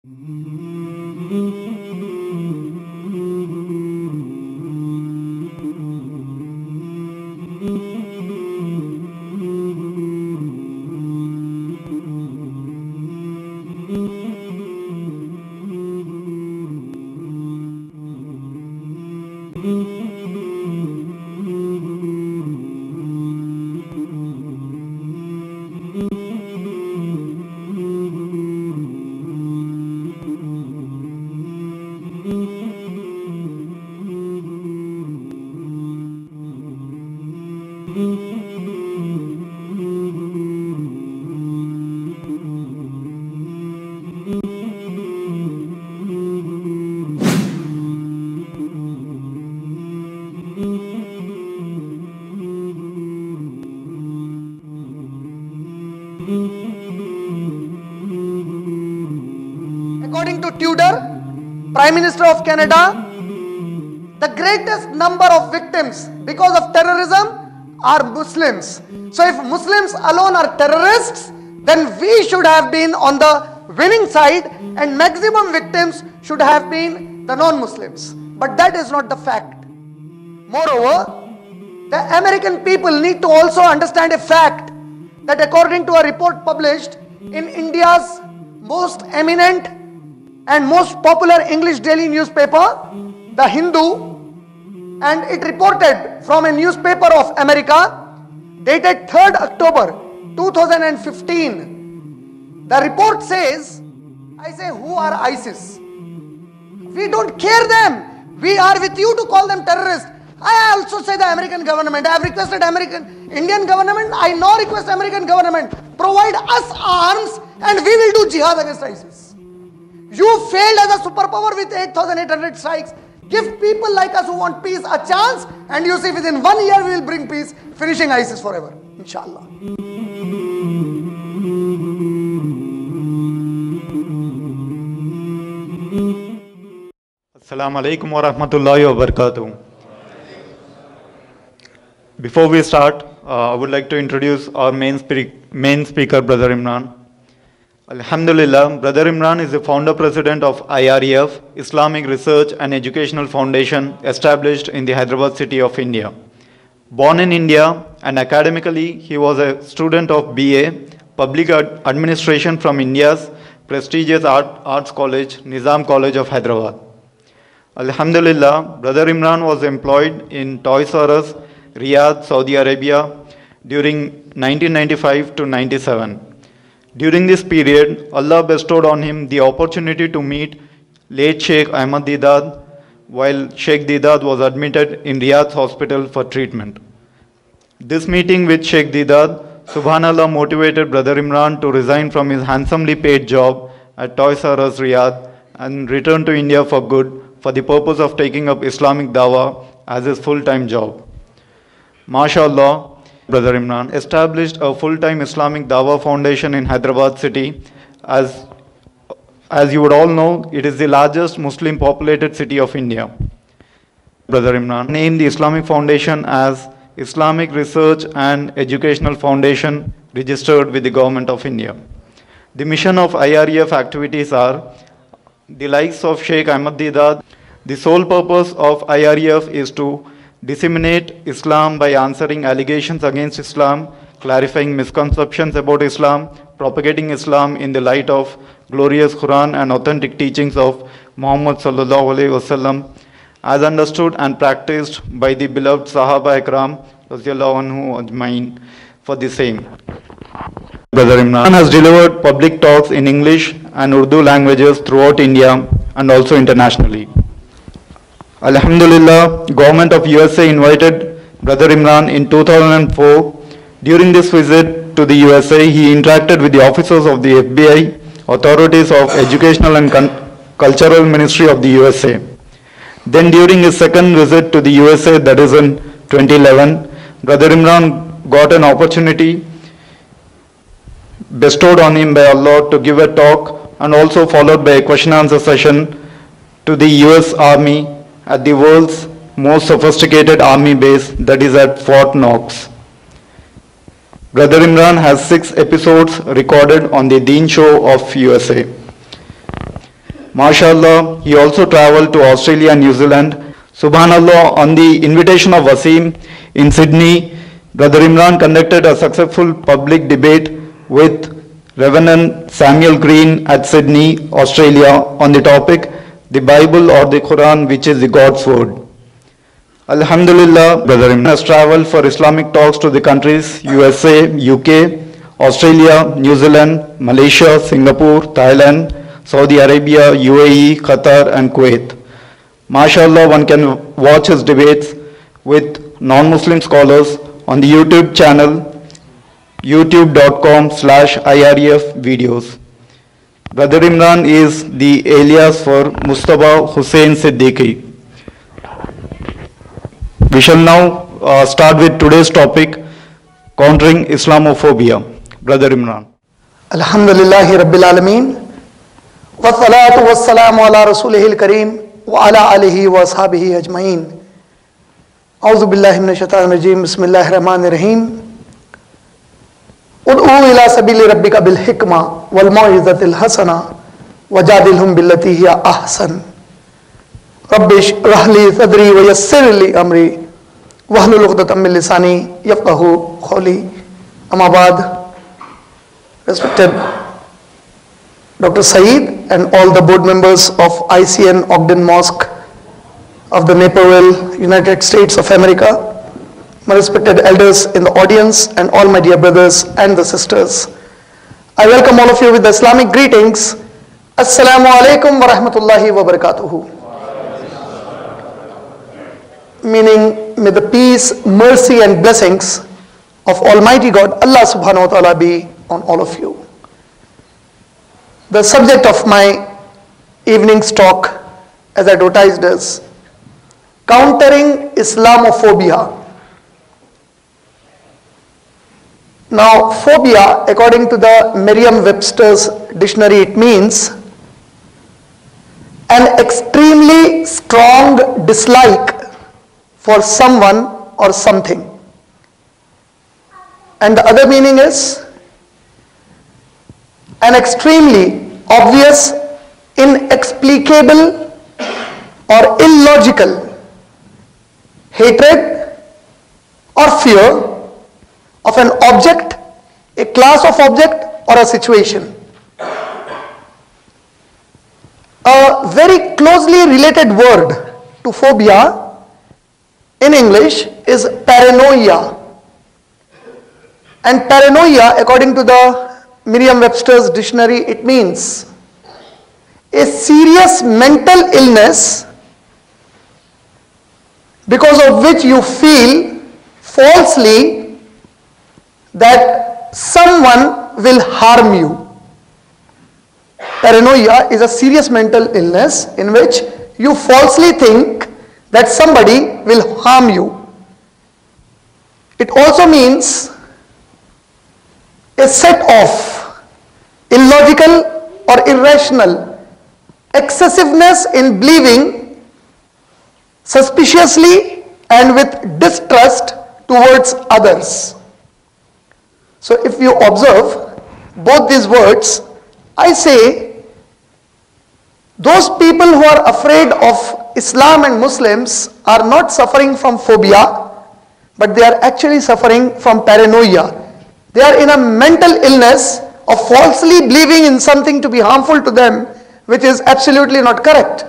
According to Tudor, Prime Minister of Canada, the greatest number of victims because of terrorism are Muslims. So if Muslims alone are terrorists, then we should have been on the winning side and maximum victims should have been the non-Muslims. But that is not the fact. Moreover, the American people need to also understand a fact that according to a report published in India's most eminent and most popular English daily newspaper, The Hindu, and it reported from a newspaper of America dated 3rd October 2015. The report says, I say, who are ISIS? We don't care them. We are with you to call them terrorists. I also say the American government. I have requested Indian government. I now request American government, provide us arms and we will do jihad against ISIS. You failed as a superpower with 8,800 strikes. Give people like us who want peace a chance and you see within 1 year we will bring peace, finishing ISIS forever. Inshallah. Assalamu alaikum wa rahmatullahi wa barakatuh. Before we start, I would like to introduce our main speaker, Brother Imran. Alhamdulillah, Brother Imran is the founder president of IREF, Islamic Research and Educational Foundation, established in the Hyderabad city of India. Born in India and academically, he was a student of BA, Public Administration from India's prestigious arts college, Nizam College of Hyderabad. Alhamdulillah, Brother Imran was employed in Toys R Us, Riyadh, Saudi Arabia during 1995 to 97. During this period, Allah bestowed on him the opportunity to meet late Sheikh Ahmad Deedat while Sheikh Deedat was admitted in Riyadh hospital for treatment. This meeting with Sheikh Deedat, subhanallah, motivated Brother Imran to resign from his handsomely paid job at Toys R Us, Riyadh and return to India for good for the purpose of taking up Islamic Dawah as his full-time job. MashaAllah, Brother Imran established a full-time Islamic Dawah Foundation in Hyderabad city. As you would all know, it is the largest Muslim populated city of India. Brother Imran named the Islamic Foundation as Islamic Research and Educational Foundation, registered with the Government of India. The mission of IREF activities are the likes of Sheikh Ahmad Deedat. The sole purpose of IREF is to disseminate Islam by answering allegations against Islam, clarifying misconceptions about Islam, propagating Islam in the light of glorious Quran and authentic teachings of Muhammad sallallahu alaihi wasallam, as understood and practiced by the beloved Sahaba Ikram radhiyallahu anhu ajmain for the same. Brother Imran has delivered public talks in English and Urdu languages throughout India and also internationally. Alhamdulillah, Government of U.S.A. invited Brother Imran in 2004. During this visit to the U.S.A., he interacted with the officers of the FBI, authorities of Educational and Cultural Ministry of the U.S.A. Then during his second visit to the U.S.A., that is in 2011, Brother Imran got an opportunity bestowed on him by Allah to give a talk and also followed by a question answer session to the U.S. Army at the world's most sophisticated army base, that is at Fort Knox. Brother Imran has 6 episodes recorded on the Deen Show of USA. MashaAllah, he also traveled to Australia and New Zealand. Subhanallah, on the invitation of Wasim in Sydney, Brother Imran conducted a successful public debate with Reverend Samuel Green at Sydney, Australia, on the topic, the Bible or the Quran, which is the God's word. Alhamdulillah, Brother Imran has traveled for Islamic talks to the countries USA, UK, Australia, New Zealand, Malaysia, Singapore, Thailand, Saudi Arabia, UAE, Qatar and Kuwait. MashaAllah, one can watch his debates with non-Muslim scholars on the YouTube channel youtube.com/IREF videos. Brother Imran is the alias for Mustafa Hussain Siddiqui. We shall now start with today's topic, countering Islam-o-Phobia. Brother Imran. Alhamdulillahi Rabbil Alameen. Wa salatu wa salamu ala rasulihil kareem wa ala alihi wa ashabihi ajma'in. A'udhu billahi minash shaitanir rajim. Bismillahir rahmanir rahim. Ud'u ila sabili rabbika bil hikma wal mau'izatil hasana wajadilhum billati hiya ahsan. Rabbi shrah li sadri wa yassir li amri wahlul 'uqdatam min lisani yafqahu qawli. Amma ba'd. Respected Dr. Saeed and all the board members of ICN Ogden Mosque of the Naperville, United States of America, my respected elders in the audience and all my dear brothers and the sisters. I welcome all of you with the Islamic greetings. Assalamu alaikum wa rahmatullahi wa barakatuhu. Meaning, may the peace, mercy and blessings of Almighty God, Allah subhanahu wa ta'ala be on all of you. The subject of my evening's talk, as advertised, is countering Islam-o-Phobia. Now, phobia, according to the Merriam-Webster's dictionary, it means an extremely strong dislike for someone or something. And the other meaning is an extremely obvious, inexplicable or illogical hatred or fear of an object, a class of object or a situation. A very closely related word to phobia in English is paranoia. And paranoia, according to the Merriam-Webster's dictionary, it means a serious mental illness because of which you feel falsely that someone will harm you. Paranoia is a serious mental illness in which you falsely think that somebody will harm you. It also means a set of illogical or irrational excessiveness in believing suspiciously and with distrust towards others. So if you observe both these words, I say those people who are afraid of Islam and Muslims are not suffering from phobia, but they are actually suffering from paranoia. They are in a mental illness of falsely believing in something to be harmful to them, which is absolutely not correct.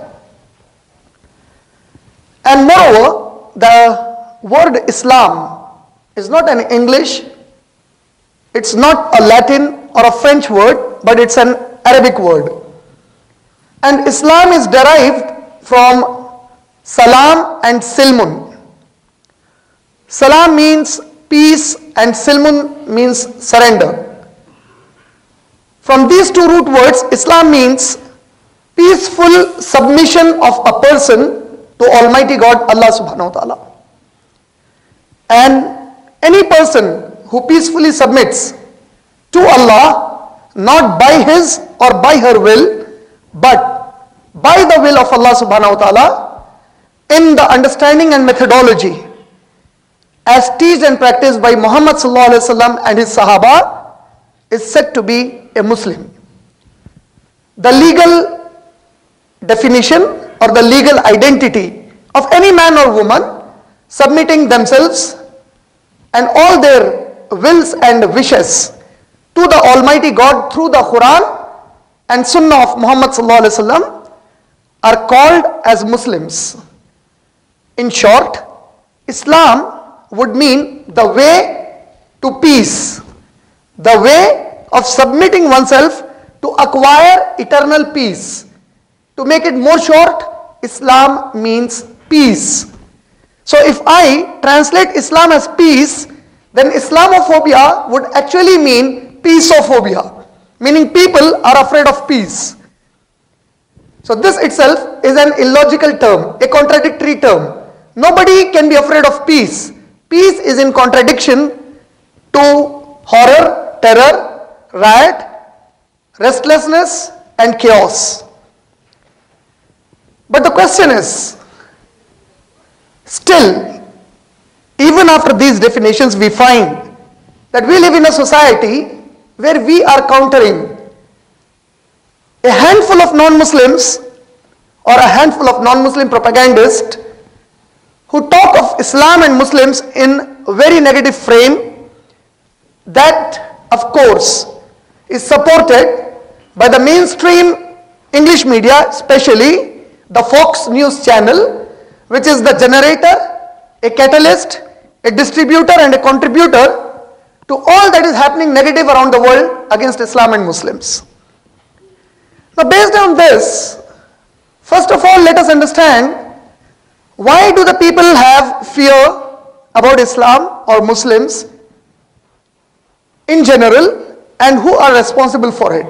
And moreover, the word Islam is not an English, it's not a Latin or a French word, but it's an Arabic word. And Islam is derived from salam and silmun. Salam means peace and silmun means surrender. From these two root words, Islam means peaceful submission of a person to Almighty God, Allah subhanahu wa ta'ala. And any person who peacefully submits to Allah, not by his or by her will, but by the will of Allah subhanahu wa ta'ala, in the understanding and methodology as teached and practiced by Muhammad sallallahu alaihi wasallam and his Sahaba, is said to be a Muslim. The legal definition or the legal identity of any man or woman submitting themselves and all their wills and wishes to the Almighty God through the Quran and Sunnah of Muhammad sallallahu alaihi wasallam are called as Muslims. In short, Islam would mean the way to peace, the way of submitting oneself to acquire eternal peace. To make it more short, Islam means peace. So if I translate Islam as peace, then Islam-o-Phobia would actually mean peace-o-phobia, meaning people are afraid of peace. So this itself is an illogical term, a contradictory term. Nobody can be afraid of peace. Peace is in contradiction to horror, terror, riot, restlessness and chaos. But the question is, still, even after these definitions, we find that we live in a society where we are countering a handful of non-Muslims or a handful of non-Muslim propagandists who talk of Islam and Muslims in a very negative frame that, of course, is supported by the mainstream English media, especially the Fox News channel, which is the generator, a catalyst, a distributor and a contributor to all that is happening negative around the world against Islam and Muslims. Now, based on this, first of all, let us understand, why do the people have fear about Islam or Muslims in general, and who are responsible for it?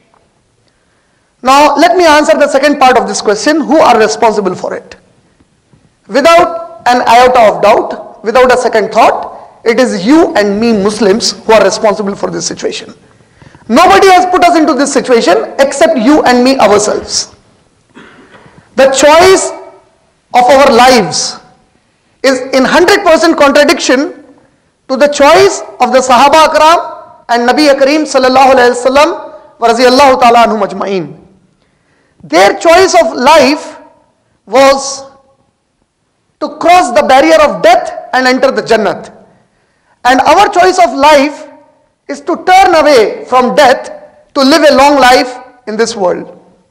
Now, let me answer the second part of this question, who are responsible for it? Without an iota of doubt, without a second thought, it is you and me Muslims who are responsible for this situation. Nobody has put us into this situation except you and me ourselves. The choice of our lives is in 100% contradiction to the choice of the Sahaba Akram and Nabi Kareem sallallahu alayhi wasallam wa radiyallahu ta'ala anhum ajma'in. Their choice of life was to cross the barrier of death and enter the Jannat. And our choice of life is to turn away from death to live a long life in this world.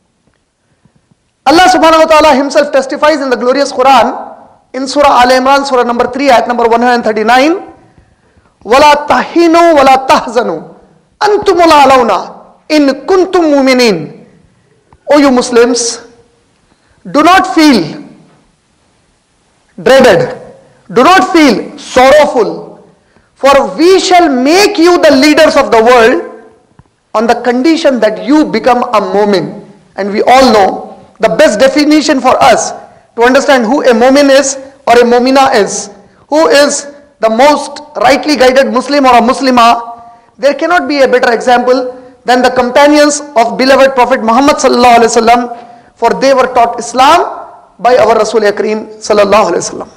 Allah subhanahu wa ta'ala himself testifies in the glorious Quran in Surah Al-Imran, Surah number 3, ayat number 139, وَلَا تَحِنُوا وَلَا تَحْزَنُوا أَنْتُمُ الْأَعْلَوْنَ إِن كُنْتُم مُؤْمِنِينَ. O you Muslims, do not feel dreaded, do not feel sorrowful, for we shall make you the leaders of the world on the condition that you become a mu'min. And we all know the best definition for us to understand who a mu'min is or a mu'mina is, who is the most rightly guided Muslim or a Muslimah. There cannot be a better example than the companions of beloved Prophet Muhammad sallallahu alaihi wasallam, for they were taught Islam by our Rasul Kareem sallallahu alaihi wasallam.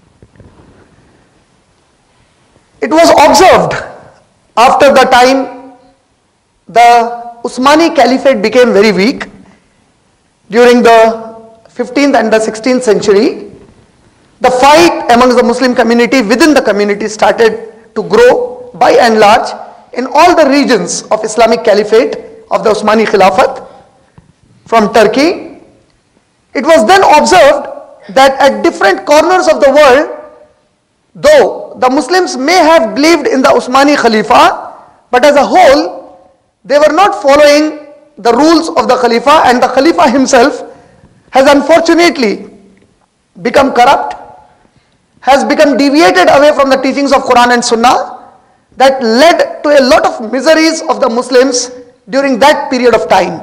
It was observed after the time the Usmani Caliphate became very weak during the 15th and the 16th century. The fight amongst the Muslim community within the community started to grow by and large in all the regions of Islamic Caliphate of the Usmani Khilafat from Turkey. It was then observed that at different corners of the world, though the Muslims may have believed in the Usmani Khalifa, but as a whole, they were not following the rules of the Khalifa, and the Khalifa himself has unfortunately become corrupt, has become deviated away from the teachings of Quran and Sunnah, that led to a lot of miseries of the Muslims during that period of time.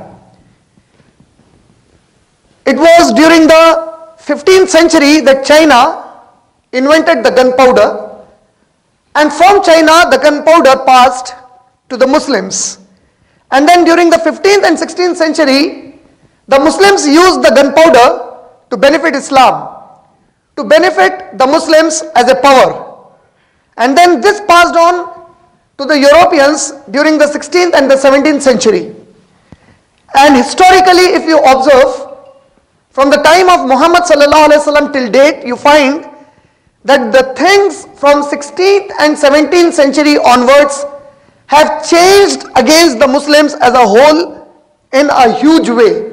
It was during the 15th century that China invented the gunpowder, and from China the gunpowder passed to the Muslims. And then during the 15th and 16th century, the Muslims used the gunpowder to benefit Islam, to benefit the Muslims as a power. And then this passed on to the Europeans during the 16th and the 17th century. And historically, if you observe, From the time of Muhammad sallallahu alaihi wasallam till date, you find that the things from 16th and 17th century onwards have changed against the Muslims as a whole in a huge way.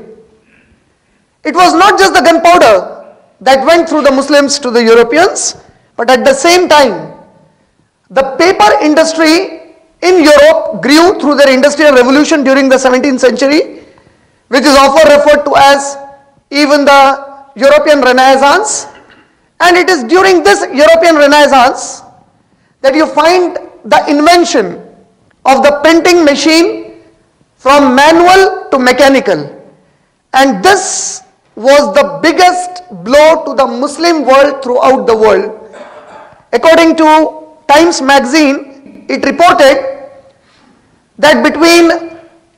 It was not just the gunpowder that went through the Muslims to the Europeans, but at the same time, the paper industry in Europe grew through their industrial revolution during the 17th century, which is often referred to as even the European Renaissance. And it is during this European Renaissance that you find the invention of the printing machine from manual to mechanical. And this was the biggest blow to the Muslim world throughout the world. According to Times magazine, it reported that between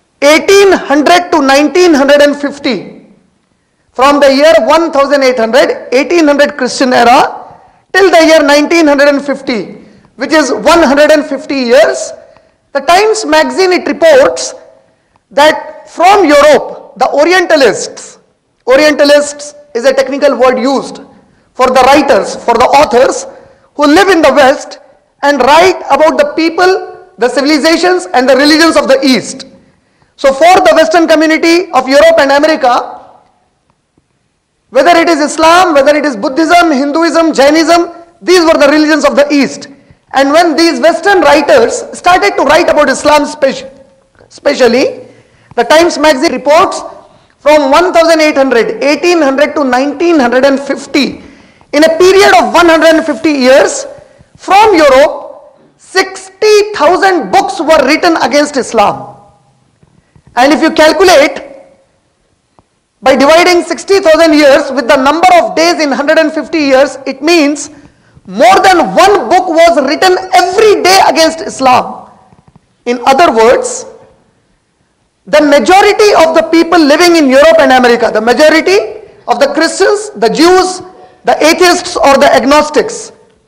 1800 to 1950, from the year 1800 Christian era till the year 1950, which is 150 years, the Times magazine, it reports that from Europe, the Orientalists is a technical word used for the writers, for the authors who live in the West and write about the people, the civilizations and the religions of the East. So for the Western community of Europe and America, whether it is Islam, whether it is Buddhism, Hinduism, Jainism, these were the religions of the East. And when these Western writers started to write about Islam especially, the Times magazine reports from 1800 to 1950, in a period of 150 years, from Europe, 60,000 books were written against Islam. And if you calculate, by dividing 60,000 years with the number of days in 150 years, it means more than one book was written every day against Islam. In other words, the majority of the people living in Europe and America, the majority of the Christians, the Jews, the atheists or the agnostics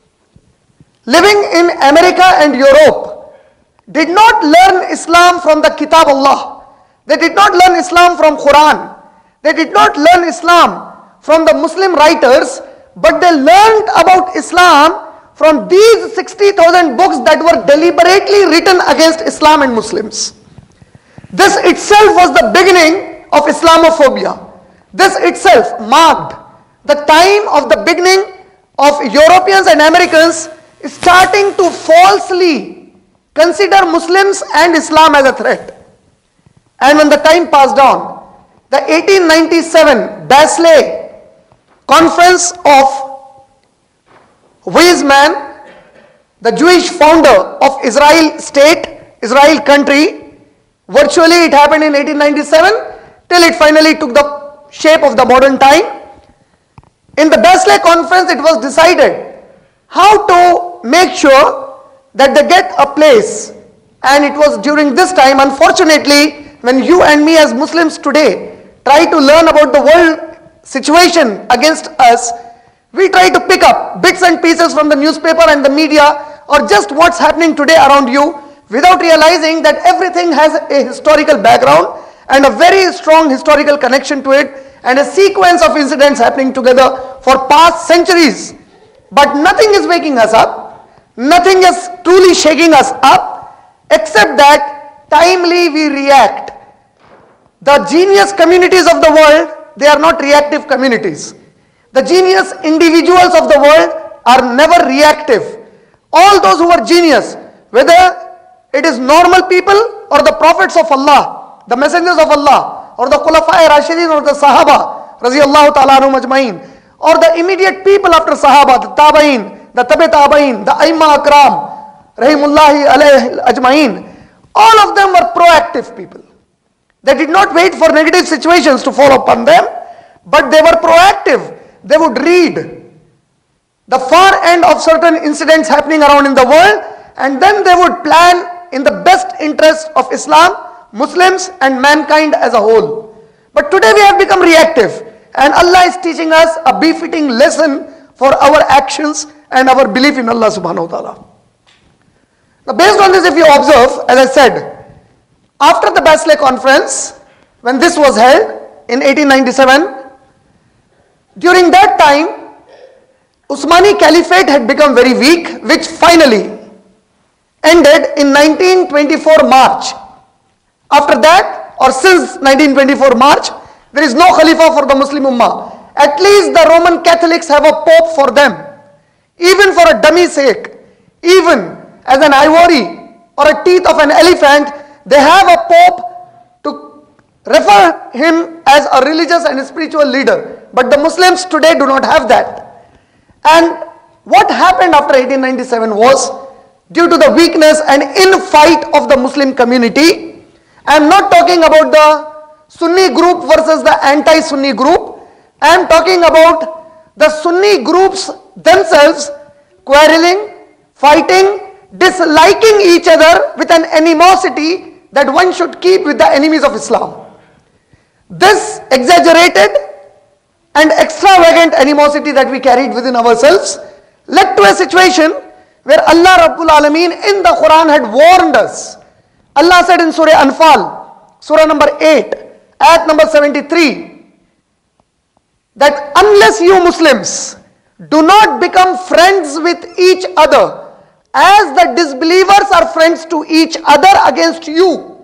living in America and Europe did not learn Islam from the Kitab Allah. They did not learn Islam from Quran. They did not learn Islam from the Muslim writers, but they learned about Islam from these 60,000 books that were deliberately written against Islam and Muslims. This itself was the beginning of Islam-o-Phobia. This itself marked the time of the beginning of Europeans and Americans starting to falsely consider Muslims and Islam as a threat. And when the time passed on, the 1897 Basel Conference of Weizmann, the Jewish founder of Israel state, Israel country, virtually it happened in 1897 till it finally took the shape of the modern time. In the Basel Conference, it was decided how to make sure that they get a place. And it was during this time, unfortunately, when you and me as Muslims today try to learn about the world situation against us, we try to pick up bits and pieces from the newspaper and the media or just what's happening today around you without realizing that everything has a historical background and a very strong historical connection to it and a sequence of incidents happening together for past centuries. But nothing is waking us up, nothing is truly shaking us up, except that timely we react. The genius communities of the world, they are not reactive communities. The genius individuals of the world are never reactive. All those who are genius, whether it is normal people or the prophets of Allah, the messengers of Allah, or the Khulafa'i Rashidin or the Sahaba, Raziyallahu ta'ala anhum ajma'in, or the immediate people after Sahaba, the Tabain, the Tabi Tabain, the Aimma Akram, Rahimullahi alayhi ajma'in, all of them were proactive people. They did not wait for negative situations to fall upon them, but they were proactive. They would read the far end of certain incidents happening around in the world, and then they would plan in the best interest of Islam, Muslims and mankind as a whole. But today we have become reactive, and Allah is teaching us a befitting lesson for our actions and our belief in Allah subhanahu wa ta'ala. Now based on this, if you observe, as I said, after the Basel Conference, when this was held in 1897, During that time, Usmani Caliphate had become very weak, which finally ended in 1924 March. After that, or since 1924 March, there is no Khalifa for the Muslim Ummah. At least the Roman Catholics have a Pope for them. Even for a dummy sake, even as an ivory or a teeth of an elephant, they have a Pope to refer him as a religious and spiritual leader. But the Muslims today do not have that. And what happened after 1897 was, due to the weakness and infight of the Muslim community, I am not talking about the Sunni group versus the anti-Sunni group. I am talking about the Sunni groups themselves quarreling, fighting, disliking each other with an animosity that one should keep with the enemies of Islam. This exaggerated and extravagant animosity that we carried within ourselves led to a situation where Allah Rabbul Alameen in the Quran had warned us. Allah said in Surah Anfal, Surah number 8, ayat number 73, that unless you Muslims do not become friends with each other as the disbelievers are friends to each other against you,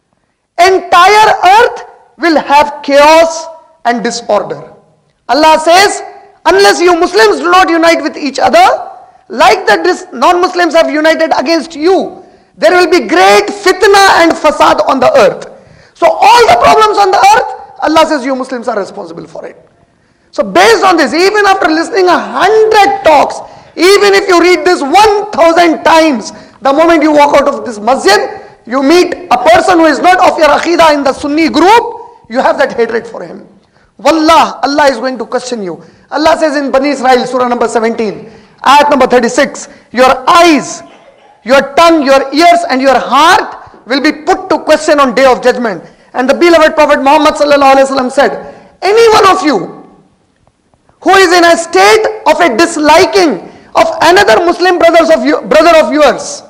entire earth will have chaos and disorder. Allah says, unless you Muslims do not unite with each other, like the non-Muslims have united against you, there will be great fitna and fasad on the earth. So all the problems on the earth, Allah says you Muslims are responsible for it. So based on this, even after listening 100 talks, even if you read this 1,000 times, the moment you walk out of this masjid, you meet a person who is not of your aqidah in the Sunni group, you have that hatred for him. Wallah, Allah is going to question you. Allah says in Bani Israel, Surah number 17, ayat number 36, your eyes, your tongue, your ears and your heart will be put to question on day of judgment. And the beloved Prophet Muhammad sallallahu alaihi wasallam said, any one of you who is in a state of a disliking of another Muslim brother of yours,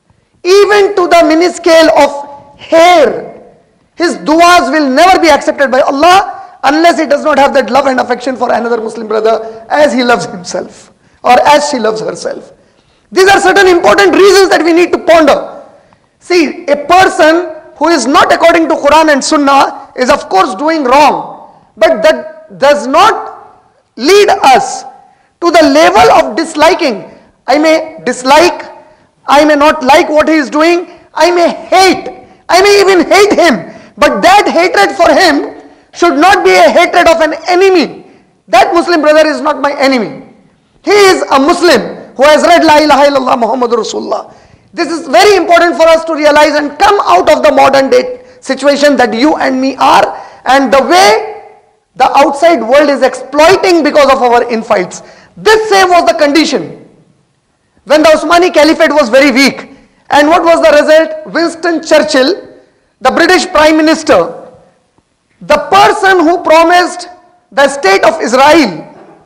even to the minuscule of hair, his du'as will never be accepted by Allah unless he does not have that love and affection for another Muslim brother as he loves himself or as she loves herself. These are certain important reasons that we need to ponder. See, a person who is not according to Quran and Sunnah is of course doing wrong, but that does not lead us to the level of disliking. I may dislike, I may not like what he is doing, I may hate, I may even hate him, but that hatred for him should not be a hatred of an enemy. That Muslim brother is not my enemy. He is a Muslim who has read La ilaha illallah Muhammadur Rasulullah. This is very important for us to realize and come out of the modern day situation that you and me are, and the way the outside world is exploiting because of our infights. This same was the condition when the Usmani Caliphate was very weak. And what was the result? Winston Churchill, the British Prime Minister, the person who promised the state of Israel,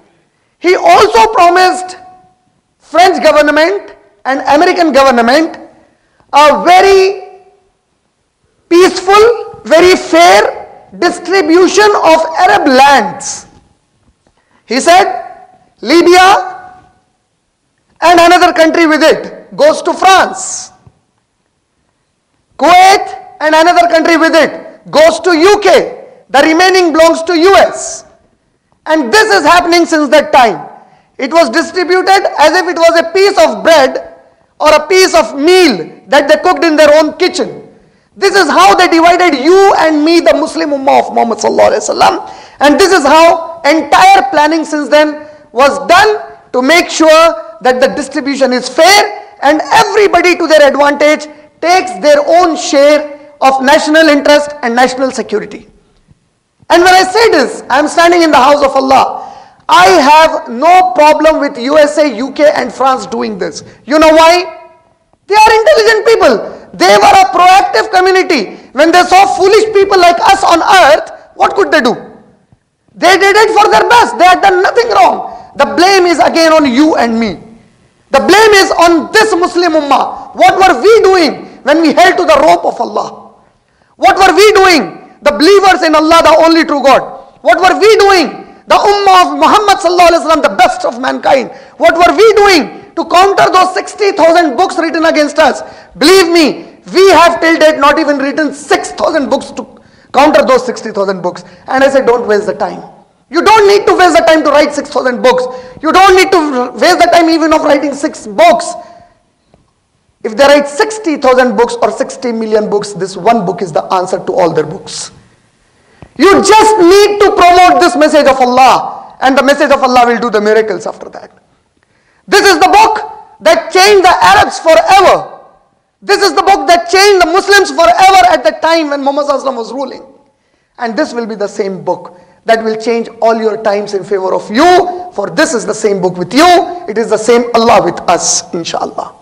he also promised French government and American government a very peaceful, very fair distribution of Arab lands. He said, Libya and another country with it goes to France. Kuwait and another country with it goes to UK. The remaining belongs to US. And this is happening since that time. It was distributed as if it was a piece of bread or a piece of meal that they cooked in their own kitchen. This is how they divided you and me, the Muslim Ummah of Muhammad sallallahu alaihi wasallam. And this is how entire planning since then was done to make sure that the distribution is fair and everybody to their advantage takes their own share of national interest and national security. And when I say this, I am standing in the house of Allah. I have no problem with U.S.A, UK and France doing this. You know why? They are intelligent people. They were a proactive community. When they saw foolish people like us on earth, what could they do? They did it for their best. They had done nothing wrong. The blame is again on you and me. The blame is on this Muslim Ummah. What were we doing when we held to the rope of Allah? What were we doing? The believers in Allah, the only true God. What were we doing? The Ummah of Muhammad sallallahu alaihi wasallam, the best of mankind. What were we doing to counter those 60,000 books written against us? Believe me, we have till date not even written 6,000 books to counter those 60,000 books. And I said, don't waste the time. You don't need to waste the time to write 6,000 books. You don't need to waste the time even of writing 6 books. If they write 60,000 books or 60 million books, this one book is the answer to all their books. You just need to promote this message of Allah, and the message of Allah will do the miracles after that. This is the book that changed the Arabs forever. This is the book that changed the Muslims forever at the time when Muhammad was ruling. And this will be the same book that will change all your times in favor of you, for this is the same book with you. It is the same Allah with us, inshallah.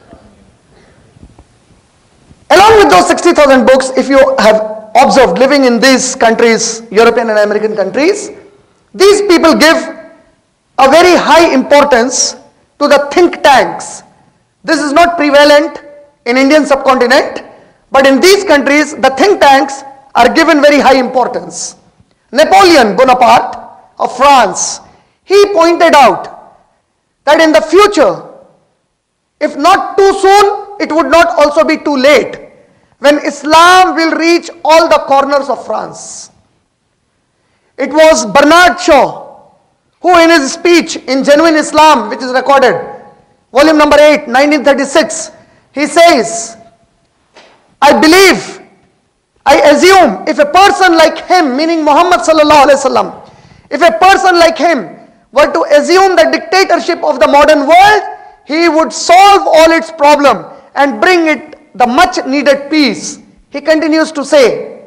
Along with those 60,000 books, if you have observed living in these countries, European and American countries, these people give a very high importance to the think tanks. This is not prevalent in Indian subcontinent, but in these countries, the think tanks are given very high importance. Napoleon Bonaparte of France, he pointed out that in the future, if not too soon, it would not also be too late, when Islam will reach all the corners of France. It was Bernard Shaw who, in his speech in Genuine Islam, which is recorded, volume number 8, 1936, he says, I believe, I assume, if a person like him, meaning Muhammad sallallahu alaihi wasallam, if a person like him were to assume the dictatorship of the modern world, he would solve all its problem and bring it the much needed peace. He continues to say,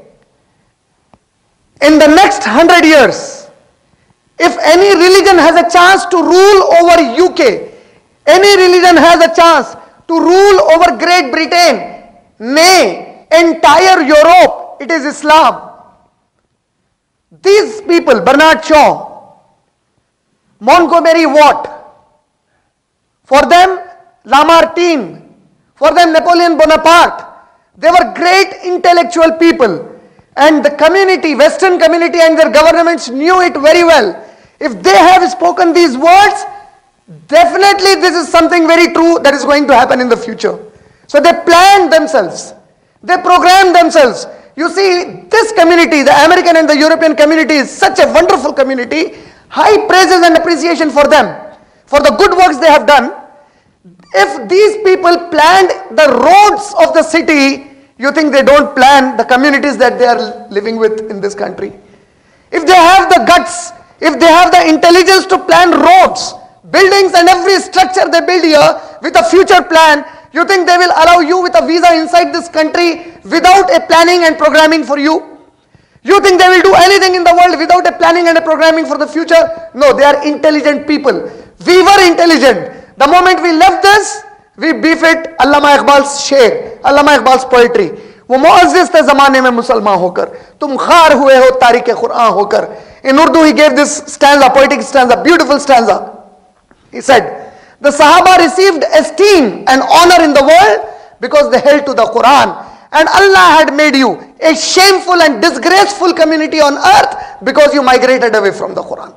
in the next 100 years, if any religion has a chance to rule over UK, any religion has a chance to rule over Great Britain, nay, entire Europe, it is Islam. These people, Bernard Shaw, Montgomery Watt, for them, Lamartine, for them, Napoleon Bonaparte, they were great intellectual people. And the community, Western community and their governments knew it very well. If they have spoken these words, definitely this is something very true that is going to happen in the future. So they planned themselves. They programmed themselves. You see, this community, the American and the European community, is such a wonderful community. High praises and appreciation for them, for the good works they have done. If these people planned the roads of the city, you think they don't plan the communities that they are living with in this country? If they have the guts, if they have the intelligence to plan roads, buildings and every structure they build here with a future plan, you think they will allow you with a visa inside this country without a planning and programming for you? You think they will do anything in the world without a planning and a programming for the future? No, they are intelligent people. We were intelligent. The moment we left this, we befit Allama Iqbal's शेर, Allama Iqbal's poetry. वो मुअज़्ज़िज़ थे ज़माने में मुसलमान होकर, तुम खार हुए हो तारीक़ क़ुरआन होकर. In Urdu he gave this stanza, poetic stanza, beautiful stanza. He said, the Sahaba received esteem and honor in the world because they held to the Quran. And Allah had made you a shameful and disgraceful community on earth because you migrated away from the Quran.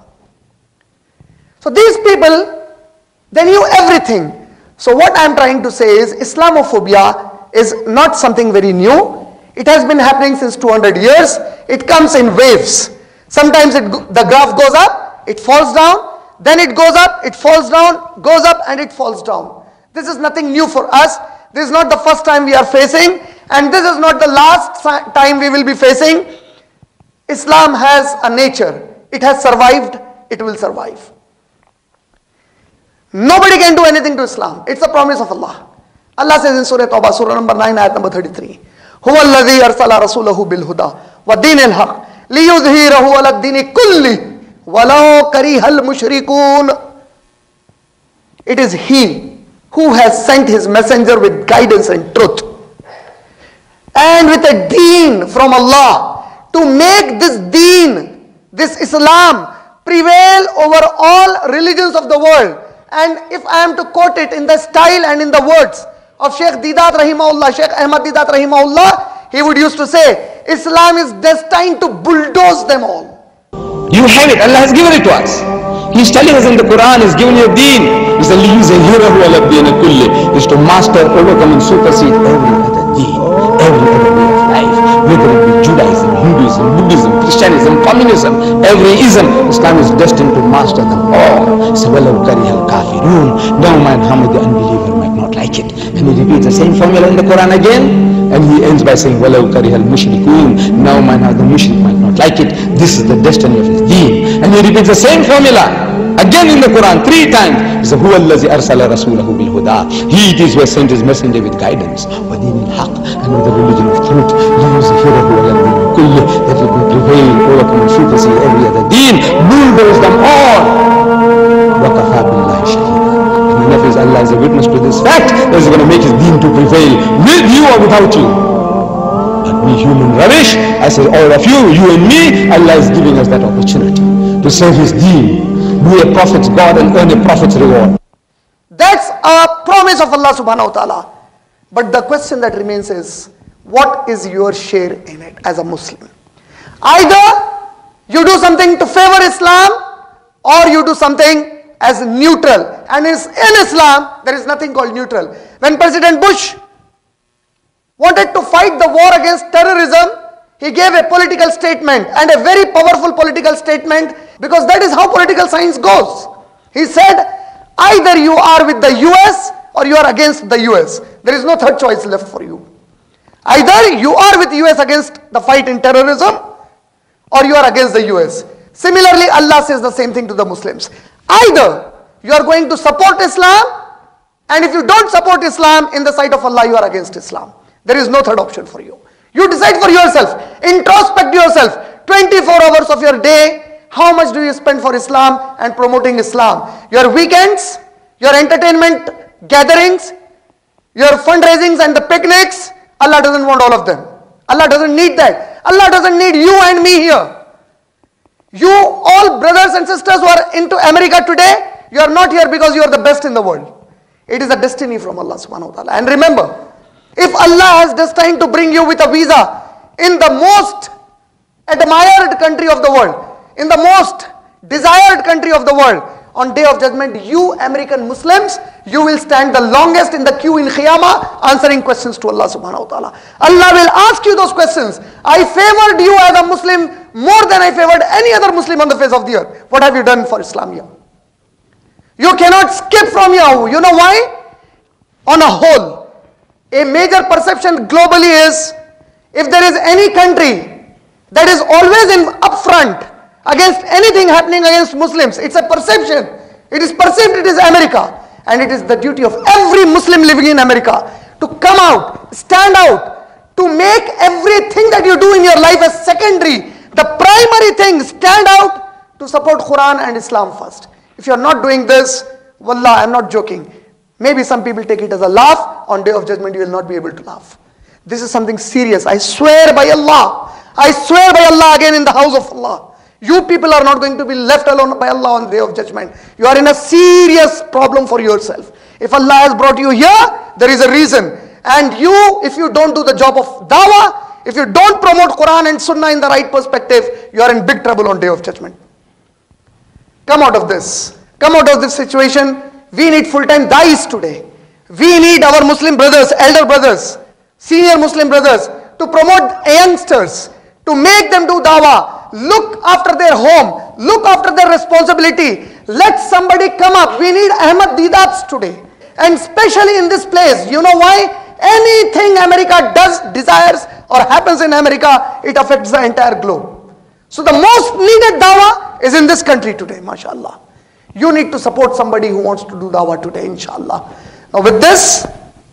So these people, they knew everything. So what I am trying to say is, Islam-o-Phobia is not something very new. It has been happening since 200 years. It comes in waves. Sometimes the graph goes up, it falls down, then it goes up, it falls down, goes up and it falls down. This is nothing new for us. This is not the first time we are facing, and this is not the last time we will be facing. Islam has a nature. It has survived, it will survive. Nobody can do anything to Islam. It's a promise of Allah. Allah says in Surah Tawbah, Surah number 9, ayat number 33. هُوَ الَّذِي أَرْسَلَ رَسُولَهُ بِالْهُدَى وَالدِّينِ الْحَقِّ لِيُظْهِرَهُ عَلَى الدِّينِ كُلِّهِ وَلَوْ كَرِهَ الْمُشْرِكُونَ. It is He who has sent His messenger with guidance and truth, and with a deen from Allah, to make this deen, this Islam, prevail over all religions of the world. And if I am to quote it in the style and in the words of Sheikh Didat Rahimahullah, Sheikh Ahmad Didat Rahimahullah, he would used to say, Islam is destined to bulldoze them all. You have it. Allah has given it to us. He's telling us in the Quran, He's given you a deen. He's a is to master, overcome and supersede every other deen, every other way of life, whether it be Judaism, Hinduism, Buddhism, Christianism, communism, every ism. Islam is destined to master them all. So, don't mind how the unbeliever might not like it. And he repeats the same formula in the Quran again, and he ends by saying, now mind how the mushrik might not like it. This is the destiny of his deen. And he repeats the same formula again in the Quran 3 times. He says, He it is who has sent his messenger with guidance, and with the religion of truth, that it will prevail, overcome and supersede every other deen, bulldoze them all. And enough is Allah is a witness to this fact that He's going to make His deen to prevail with you or without you. But we human rubbish, I say all of you, you and me, Allah is giving us that opportunity to serve His deen, be a prophet's God and earn a prophet's reward. That's a promise of Allah subhanahu wa ta'ala. But the question that remains is, what is your share in it as a Muslim? Either you do something to favor Islam, or you do something as neutral. And in Islam, there is nothing called neutral. When President Bush wanted to fight the war against terrorism, he gave a political statement, and a very powerful political statement, because that is how political science goes. He said, either you are with the US or you are against the US. There is no third choice left for you. Either you are with the US against the fight in terrorism, or you are against the US. Similarly, Allah says the same thing to the Muslims. Either you are going to support Islam, and if you don't support Islam, in the sight of Allah, you are against Islam. There is no third option for you. You decide for yourself. Introspect yourself. 24 hours of your day, how much do you spend for Islam and promoting Islam? Your weekends, your entertainment gatherings, your fundraisings and the picnics, Allah doesn't want all of them. Allah doesn't need that. Allah doesn't need you and me here. You all brothers and sisters who are into America today, you are not here because you are the best in the world. It is a destiny from Allah subhanahu wa ta'ala. And remember, if Allah has destined to bring you with a visa in the most admired country of the world, in the most desired country of the world, on Day of Judgment, you American Muslims, you will stand the longest in the queue in Qiyamah, answering questions to Allah subhanahu wa ta'ala. Allah will ask you those questions. I favored you as a Muslim more than I favored any other Muslim on the face of the earth. What have you done for Islam here? You cannot skip from here. You know why? On a whole, a major perception globally is, if there is any country that is always in upfront against anything happening against Muslims, it's a perception. It is perceived it is America. And it is the duty of every Muslim living in America to come out, stand out, to make everything that you do in your life as secondary. The primary thing, stand out to support Quran and Islam first. If you are not doing this, wallah, I am not joking. Maybe some people take it as a laugh. On Day of Judgment, you will not be able to laugh. This is something serious. I swear by Allah. I swear by Allah again in the house of Allah. You people are not going to be left alone by Allah on the Day of Judgment. You are in a serious problem for yourself. If Allah has brought you here, there is a reason. And you, if you don't do the job of dawah, if you don't promote Quran and Sunnah in the right perspective, you are in big trouble on Day of Judgment. Come out of this. Come out of this situation. We need full-time dais today. We need our Muslim brothers, elder brothers, senior Muslim brothers to promote youngsters, to make them do dawah. Look after their home. Look after their responsibility. Let somebody come up. We need Ahmad Deedats today. And especially in this place. You know why? Anything America does, desires or happens in America, it affects the entire globe. So the most needed dawah is in this country today, mashallah. You need to support somebody who wants to do dawah today, inshallah. Now with this,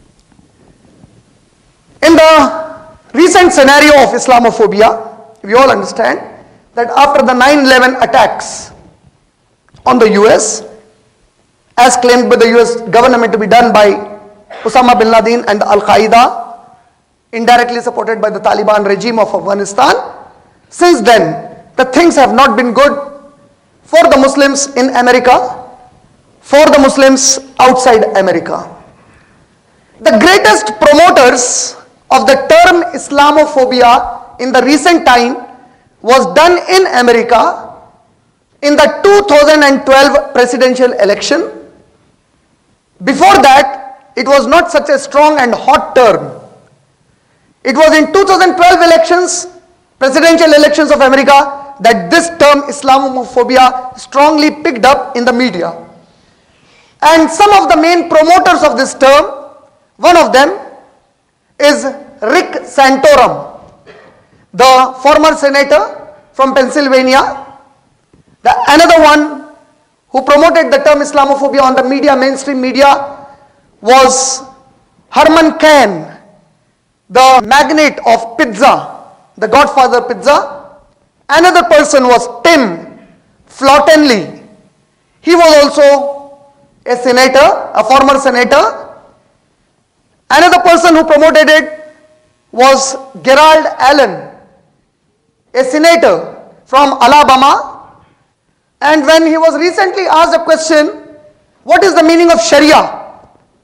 in the recent scenario of Islam-o-Phobia, we all understand that after the 9/11 attacks on the US, as claimed by the US government to be done by Osama bin Laden and Al-Qaeda, indirectly supported by the Taliban regime of Afghanistan, since then, the things have not been good for the Muslims in America, for the Muslims outside America. The greatest promoters of the term Islam-o-Phobia in the recent time was done in America in the 2012 presidential election. Before that, it was not such a strong and hot term. It was in 2012 elections, presidential elections of America, that this term Islam-o-Phobia strongly picked up in the media. And some of the main promoters of this term, one of them is Rick Santorum, the former senator from Pennsylvania. Another one who promoted the term Islam-o-Phobia on the media, mainstream media, was Herman Cain, the magnate of pizza, the godfather pizza. Another person was Tim Flottenly. He was also a senator, a former senator. Another person who promoted it was Gerald Allen, a senator from Alabama. And when he was recently asked a question, what is the meaning of Sharia?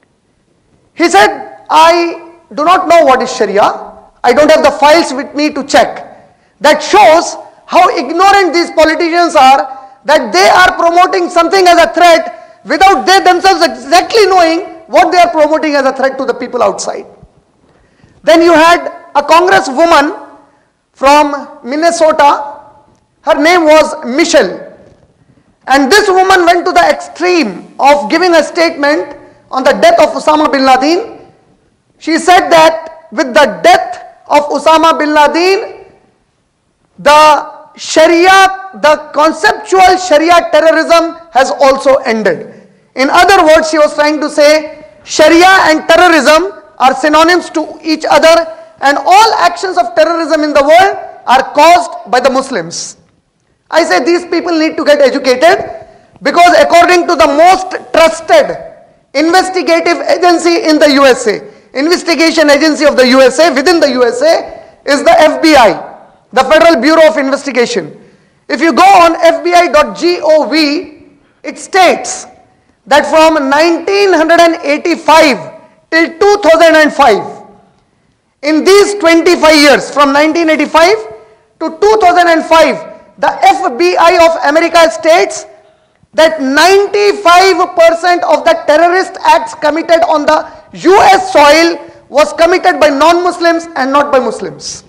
He said, I do not know what is Sharia. I don't have the files with me to check. That shows how ignorant these politicians are, that they are promoting something as a threat without they themselves exactly knowing what they are promoting as a threat to the people outside. Then you had a congresswoman from Minnesota. Her name was Michelle. And this woman went to the extreme of giving a statement on the death of Osama bin Laden. She said that with the death of Osama bin Laden, the Sharia, the conceptual Sharia terrorism has also ended. In other words, she was trying to say Sharia and terrorism are synonyms to each other, and all actions of terrorism in the world are caused by the Muslims. I say these people need to get educated, because according to the most trusted investigative agency in the USA, investigation agency of the USA, within the USA, is the FBI, the Federal Bureau of Investigation. If you go on fbi.gov, it states that from 1985 till 2005, in these 25 years, from 1985 to 2005, the FBI of America states that 95% of the terrorist acts committed on the US soil was committed by non-Muslims and not by Muslims.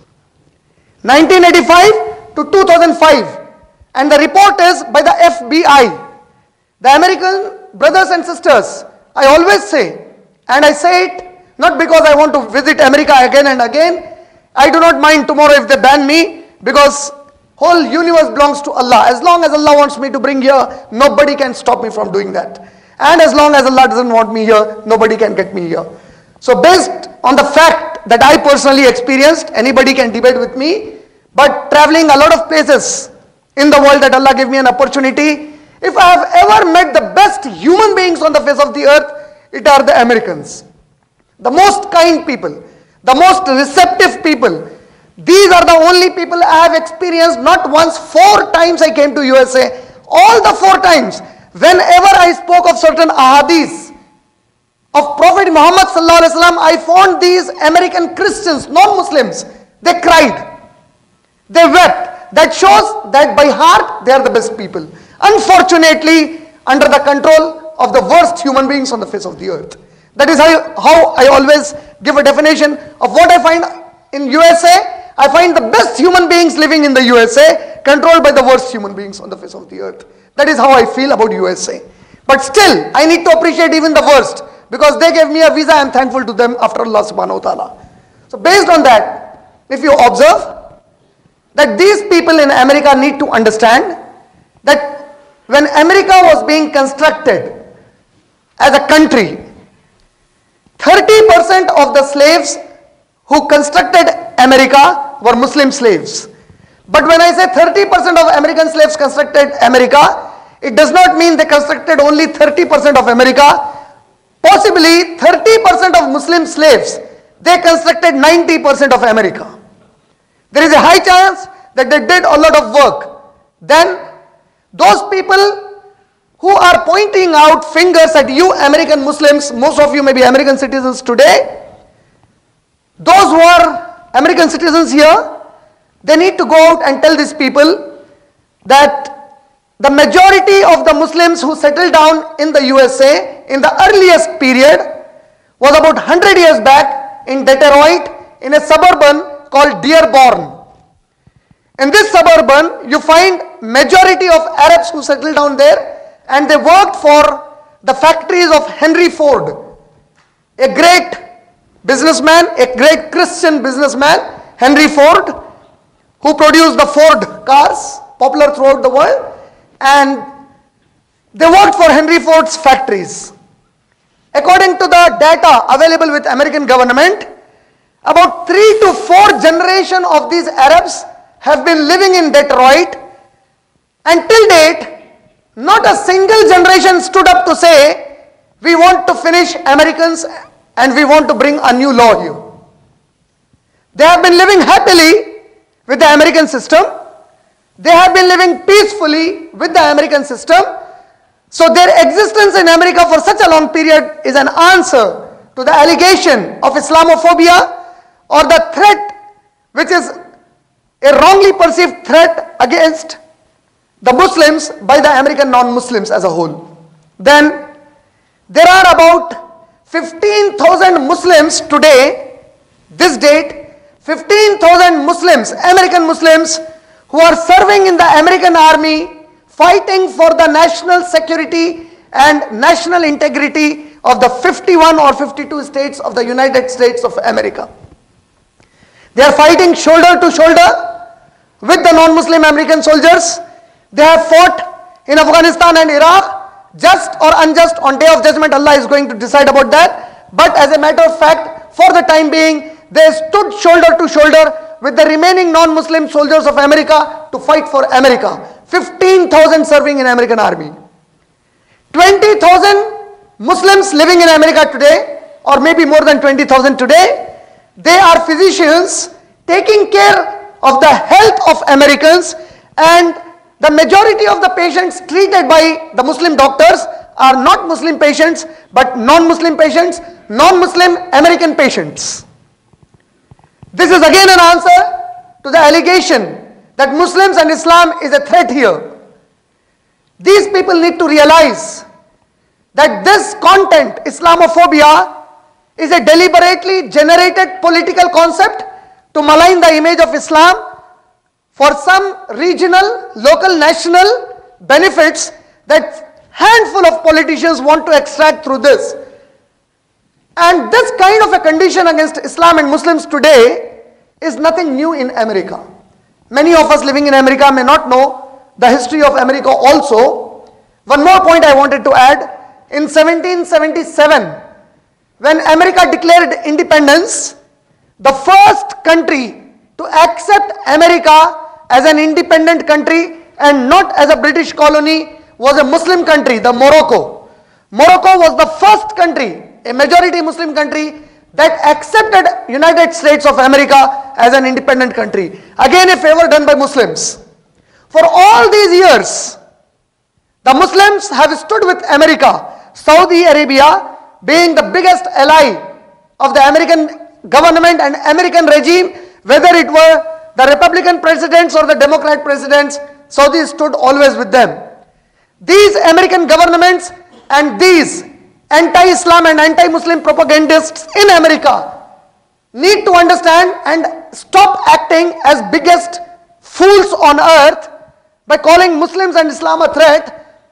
1985 to 2005, and the report is by the FBI. The American brothers and sisters, I always say, and I say it not because I want to visit America again and again. I do not mind tomorrow if they ban me, because whole universe belongs to Allah. As long as Allah wants me to bring here, nobody can stop me from doing that. And as long as Allah doesn't want me here, nobody can get me here. So based on the fact that I personally experienced, anybody can debate with me, but traveling a lot of places in the world that Allah gave me an opportunity, if I have ever met the best human beings on the face of the earth, it are the Americans. The most kind people, the most receptive people. These are the only people I have experienced, not once, 4 times I came to USA. All the 4 times, whenever I spoke of certain ahadith of Prophet Muhammad sallallahu alaihi wasallam, I found these American Christians, non-Muslims, they cried, they wept. That shows that by heart they are the best people. Unfortunately, under the control of the worst human beings on the face of the earth. That is how I always give a definition of what I find in USA. I find the best human beings living in the USA controlled by the worst human beings on the face of the earth. That is how I feel about USA. But still, I need to appreciate even the worst, because they gave me a visa. I am thankful to them after Allah subhanahu wa ta'ala. So based on that, if you observe that these people in America need to understand that when America was being constructed as a country, 30% of the slaves who constructed America were Muslim slaves. But when I say 30% of American slaves constructed America, it does not mean they constructed only 30% of America. Possibly 30% of Muslim slaves, they constructed 90% of America. There is a high chance that they did a lot of work. Then those people who are pointing out fingers at you American Muslims, most of you may be American citizens today, those who are American citizens here, they need to go out and tell these people that the majority of the Muslims who settled down in the USA in the earliest period was about 100 years back in Detroit in a suburban called Dearborn. In this suburban, you find majority of Arabs who settled down there, and they worked for the factories of Henry Ford, a great businessman, a great Christian businessman, Henry Ford, who produced the Ford cars, popular throughout the world, and they worked for Henry Ford's factories. According to the data available with American government, about 3 to 4 generations of these Arabs have been living in Detroit, and till date, not a single generation stood up to say, we want to finish Americans and we want to bring a new law here. They have been living happily with the American system. They have been living peacefully with the American system. So their existence in America for such a long period is an answer to the allegation of Islam-o-Phobia, or the threat which is a wrongly perceived threat against the Muslims by the American non-Muslims as a whole. Then there are about 15,000 Muslims today, this date, 15,000 Muslims, American Muslims, who are serving in the American army, fighting for the national security and national integrity of the 51 or 52 states of the United States of America. They are fighting shoulder to shoulder with the non-Muslim American soldiers. They have fought in Afghanistan and Iraq, just or unjust. On Day of Judgment, Allah is going to decide about that. But as a matter of fact, for the time being, they stood shoulder to shoulder with the remaining non-Muslim soldiers of America to fight for America. 15,000 serving in American army. 20,000 Muslims living in America today, or maybe more than 20,000 today. They are physicians taking care of the health of Americans, and the majority of the patients treated by the Muslim doctors are not Muslim patients, but non-Muslim patients, non-Muslim American patients. This is again an answer to the allegation that Muslims and Islam is a threat here. These people need to realize that this content, Islam-o-Phobia, is a deliberately generated political concept to malign the image of Islam for some regional, local, national benefits that handful of politicians want to extract through this. And this kind of a condition against Islam and Muslims today is nothing new in America. Many of us living in America may not know the history of America also. One more point I wanted to add. In 1777, when America declared independence, the first country to accept America as an independent country and not as a British colony was a Muslim country, the Morocco. Morocco was the first country, a majority Muslim country, that accepted United States of America as an independent country. Again, a favor done by Muslims. For all these years, the Muslims have stood with America. Saudi Arabia being the biggest ally of the American government and American regime, whether it were the Republican presidents or the Democrat presidents, Saudi stood always with them. These American governments and these anti-Islam and anti-Muslim propagandists in America need to understand and stop acting as biggest fools on earth by calling Muslims and Islam a threat.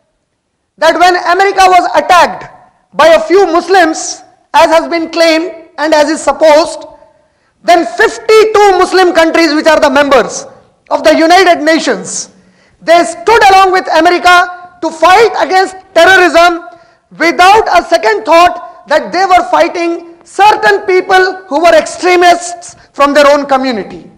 That when America was attacked by a few Muslims, as has been claimed and as is supposed, then 52 Muslim countries which are the members of the United Nations, they stood along with America to fight against terrorism without a second thought that they were fighting certain people who were extremists from their own community.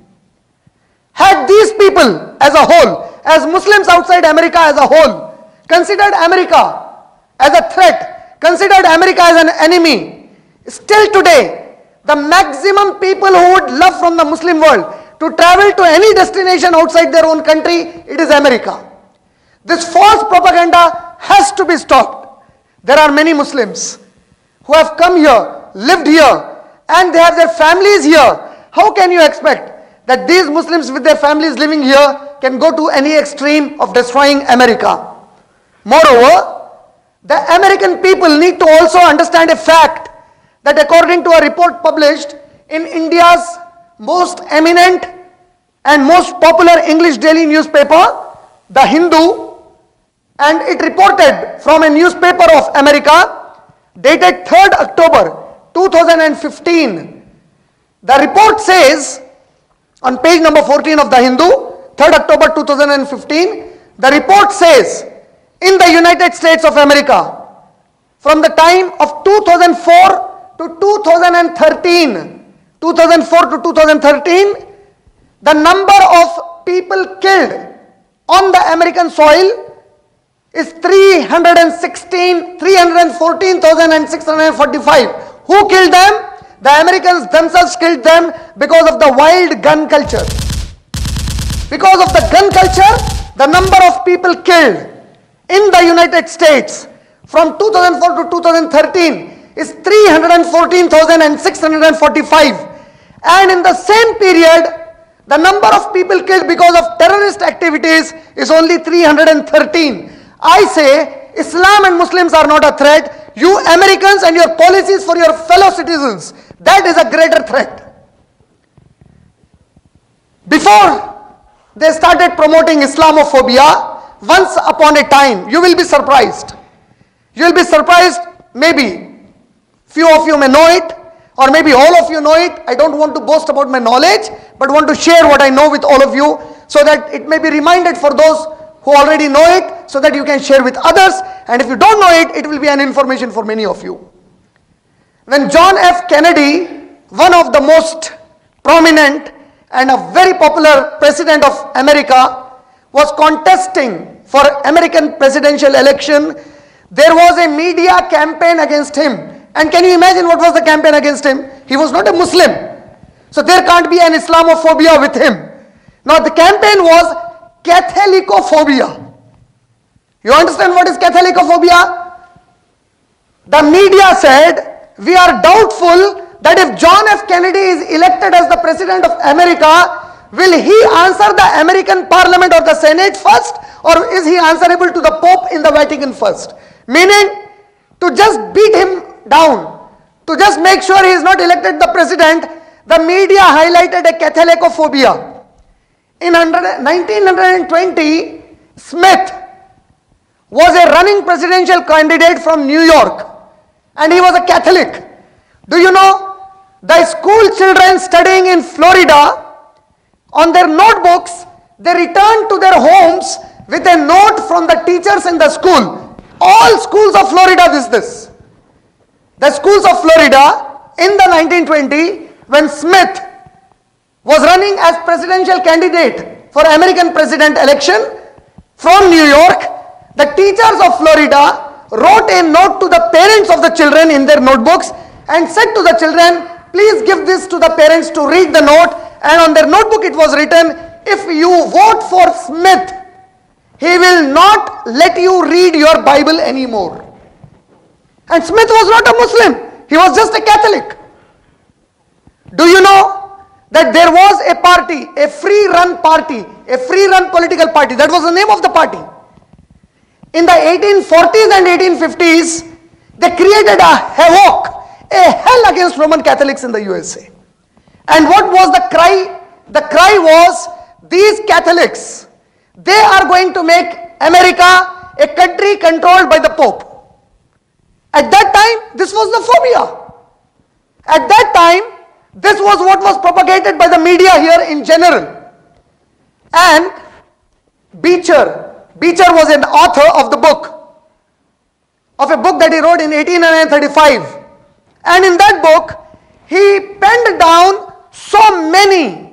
Had these people as a whole, as Muslims outside America as a whole, considered America as a threat, considered America as an enemy, still today, the maximum people who would love from the Muslim world to travel to any destination outside their own country, it is America. This false propaganda has to be stopped. There are many Muslims who have come here, lived here, and they have their families here. How can you expect that these Muslims with their families living here can go to any extreme of destroying America. Moreover, the American people need to also understand a fact that according to a report published in India's most eminent and most popular English daily newspaper, The Hindu, and it reported from a newspaper of America dated 3rd October 2015. The report says on page number 14 of The Hindu, 3rd October 2015, the report says in the United States of America, from the time of 2004 to 2013, the number of people killed on the American soil is 314,645. Who killed them? The Americans themselves killed them because of the wild gun culture. Because of the gun culture, the number of people killed in the United States from 2004 to 2013 is 314,645. And in the same period, the number of people killed because of terrorist activities is only 313. I say Islam and Muslims are not a threat. You Americans and your policies for your fellow citizens, that is a greater threat. Before they started promoting Islam-o-Phobia, once upon a time, you will be surprised. You will be surprised, maybe few of you may know it, or maybe all of you know it. I don't want to boast about my knowledge, but want to share what I know with all of you, so that it may be reminded for those who already know it, so that you can share with others. And if you don't know it, it will be an information for many of you. When John F. Kennedy, one of the most prominent and a very popular president of America, was contesting for American presidential election, there was a media campaign against him. And can you imagine what was the campaign against him? He was not a Muslim. So there can't be an Islam-o-Phobia with him. Now the campaign was Catholic-o-Phobia. You understand what is Catholic-o-Phobia? The media said, we are doubtful that if John F. Kennedy is elected as the President of America, will he answer the American Parliament or the Senate first, or is he answerable to the Pope in the Vatican first? Meaning, to just beat him down, to just make sure he is not elected the President, the media highlighted a Catholic-o-Phobia. In 1920, Smith was a running presidential candidate from New York, and he was a Catholic. Do you know, the school children studying in Florida, on their notebooks, they returned to their homes with a note from the teachers in the school. All schools of Florida this. The schools of Florida in the 1920, when Smith was running as presidential candidate for American president election from New York, the teachers of Florida wrote a note to the parents of the children in their notebooks and said to the children, please give this to the parents to read the note. And on their notebook it was written, if you vote for Smith, he will not let you read your Bible anymore. And Smith was not a Muslim. He was just a Catholic. Do you know that there was a party, a free-run party, a free-run political party? That was the name of the party. In the 1840s and 1850s, they created a havoc, a hell against Roman Catholics in the USA. And what was the cry? The cry was, these Catholics, they are going to make America a country controlled by the Pope. At that time, this was the phobia. At that time, this was what was propagated by the media here in general. And Beecher was an author of a book that he wrote in 1835. And in that book, he penned down so many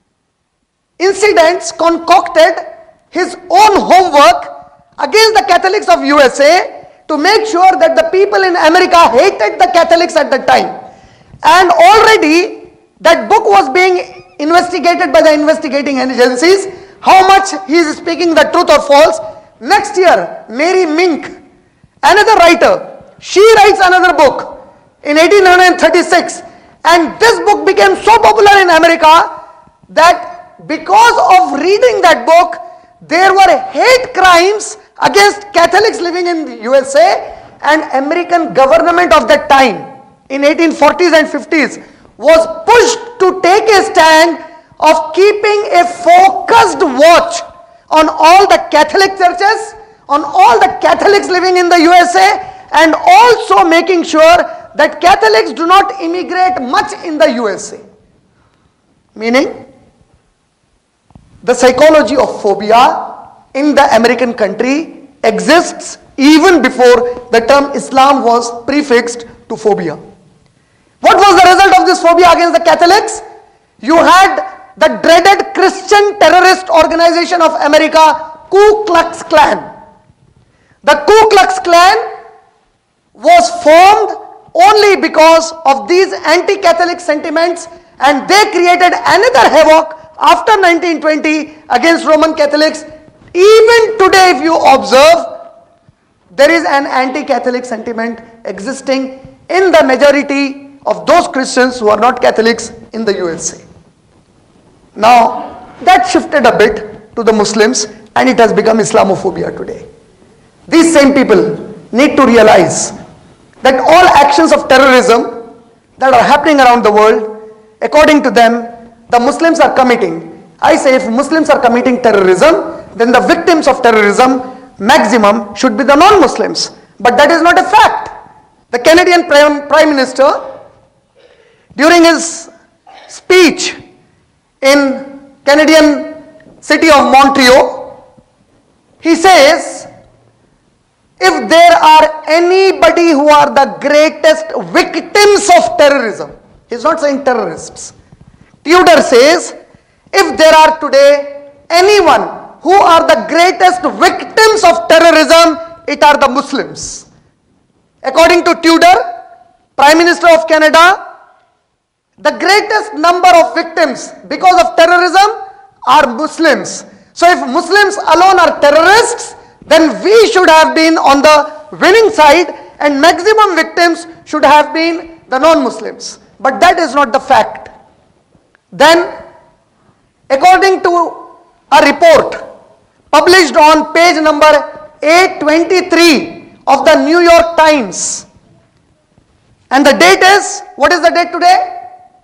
incidents, concocted his own homework against the Catholics of USA to make sure that the people in America hated the Catholics at that time. And already that book was being investigated by the investigating agencies, how much he is speaking the truth or false. Next year, Mary Mink, another writer, she writes another book in 1836, and this book became so popular in America that because of reading that book, there were hate crimes against Catholics living in the USA, and American government of that time in 1840s and 50s was pushed to take a stand of keeping a focused watch on all the Catholic churches, on all the Catholics living in the USA, and also making sure that Catholics do not immigrate much in the USA. Meaning, the psychology of phobia in the American country exists even before the term Islam was prefixed to phobia. What was the result of this phobia against the Catholics? You had the dreaded Christian terrorist organization of America, Ku Klux Klan. The Ku Klux Klan was formed only because of these anti-Catholic sentiments, and they created another havoc after 1920 against Roman Catholics. Even today, if you observe, there is an anti-Catholic sentiment existing in the majority of those Christians who are not Catholics in the USA. Now, that shifted a bit to the Muslims, and it has become Islam-o-Phobia today. These same people need to realize that all actions of terrorism that are happening around the world, according to them, the Muslims are committing. I say if Muslims are committing terrorism, then the victims of terrorism maximum should be the non-Muslims. But that is not a fact. The Canadian Prime Minister, during his speech in Canadian city of Montreal, he says, if there are anybody who are the greatest victims of terrorism, he's not saying terrorists. Tudor says, if there are today anyone who are the greatest victims of terrorism, it are the Muslims. According to Tudor, Prime Minister of Canada, the greatest number of victims because of terrorism are Muslims. So if Muslims alone are terrorists, then we should have been on the winning side, and maximum victims should have been the non-Muslims. But that is not the fact. Then, according to a report published on page number 823 of the New York Times, and the date is, what is the date today?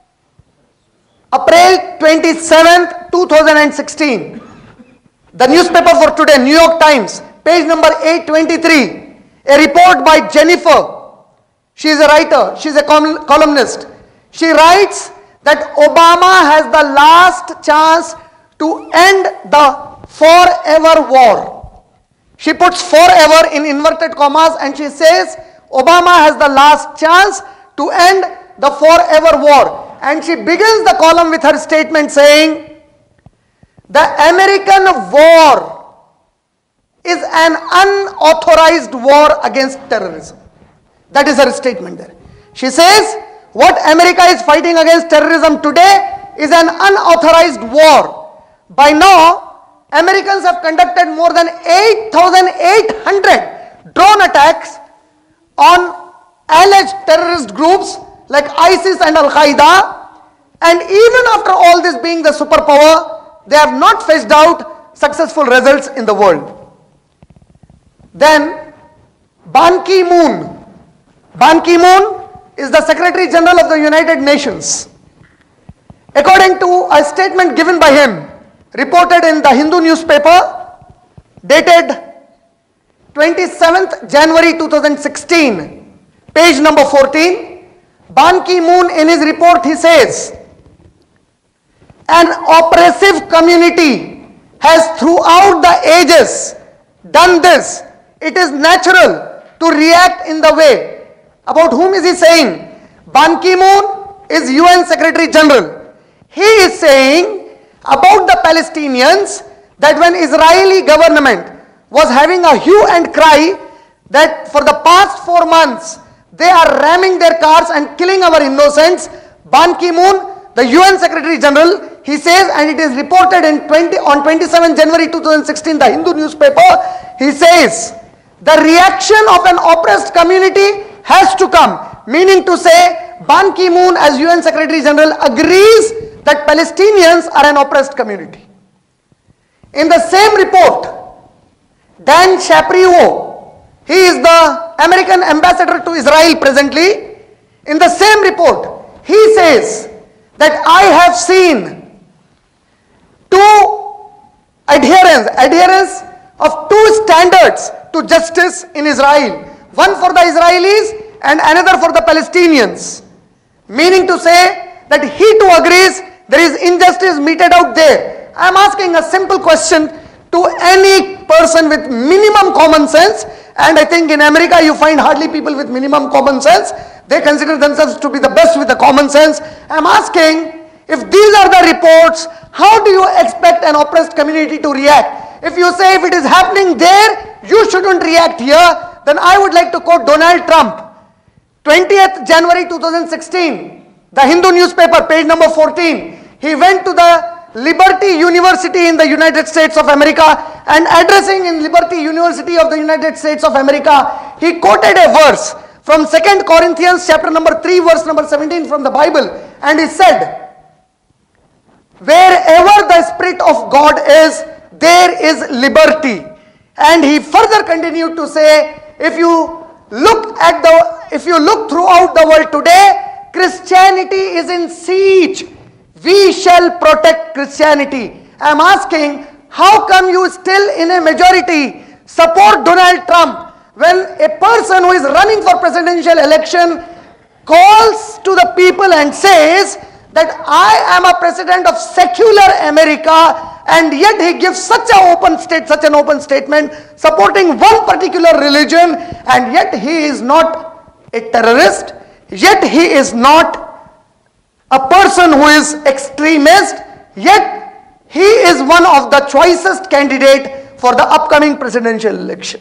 April 27th, 2016. The newspaper for today, New York Times, page number 823, a report by Jennifer. She is a writer, she is a columnist. She writes that Obama has the last chance to end the forever war. She puts forever in inverted commas, and she says Obama has the last chance to end the forever war. And she begins the column with her statement saying, the American war is an unauthorized war against terrorism. That is her statement there. She says, what America is fighting against terrorism today is an unauthorized war. By now, Americans have conducted more than 8,800 drone attacks on alleged terrorist groups like ISIS and Al-Qaeda, and even after all this being the superpower, they have not fetched out successful results in the world. Then, Ban Ki-moon. Ban Ki-moon is the Secretary General of the United Nations. According to a statement given by him, reported in the Hindu newspaper, dated 27th January 2016, page number 14, Ban Ki-moon in his report, he says, an oppressive community has throughout the ages done this. It is natural to react in the way. About whom is he saying? Ban Ki-moon is UN Secretary General. He is saying about the Palestinians that when Israeli government was having a hue and cry that for the past 4 months they are ramming their cars and killing our innocents, Ban Ki-moon, the UN Secretary General, he says, and it is reported on 27 January 2016, the Hindu newspaper, he says, the reaction of an oppressed community has to come. Meaning to say, Ban Ki-moon as UN Secretary General agrees that Palestinians are an oppressed community. In the same report, Dan Shapiro, he is the American ambassador to Israel presently. In the same report, he says that I have seen adherence of two standards to justice in Israel. One for the Israelis and another for the Palestinians. Meaning to say that he too agrees there is injustice meted out there. I am asking a simple question to any person with minimum common sense, and I think in America you find hardly people with minimum common sense. They consider themselves to be the best with the common sense. I am asking, if these are the reports, how do you expect an oppressed community to react? If you say if it is happening there, you shouldn't react here, then I would like to quote Donald Trump. 20th January 2016, the Hindu newspaper, page number 14, he went to the Liberty University in the United States of America, and addressing in Liberty University of the United States of America, he quoted a verse from 2 Corinthians chapter number 3 verse number 17 from the Bible, and he said, wherever the Spirit of God is, there is liberty. And he further continued to say, if you look throughout the world today, Christianity is in siege. We shall protect Christianity. I am asking, how come you still in a majority support Donald Trump when a person who is running for presidential election calls to the people and says that I am a president of secular America, and yet he gives such an open statement supporting one particular religion, and yet he is not a terrorist, yet he is not a person who is extremist, yet he is one of the choicest candidate for the upcoming presidential election.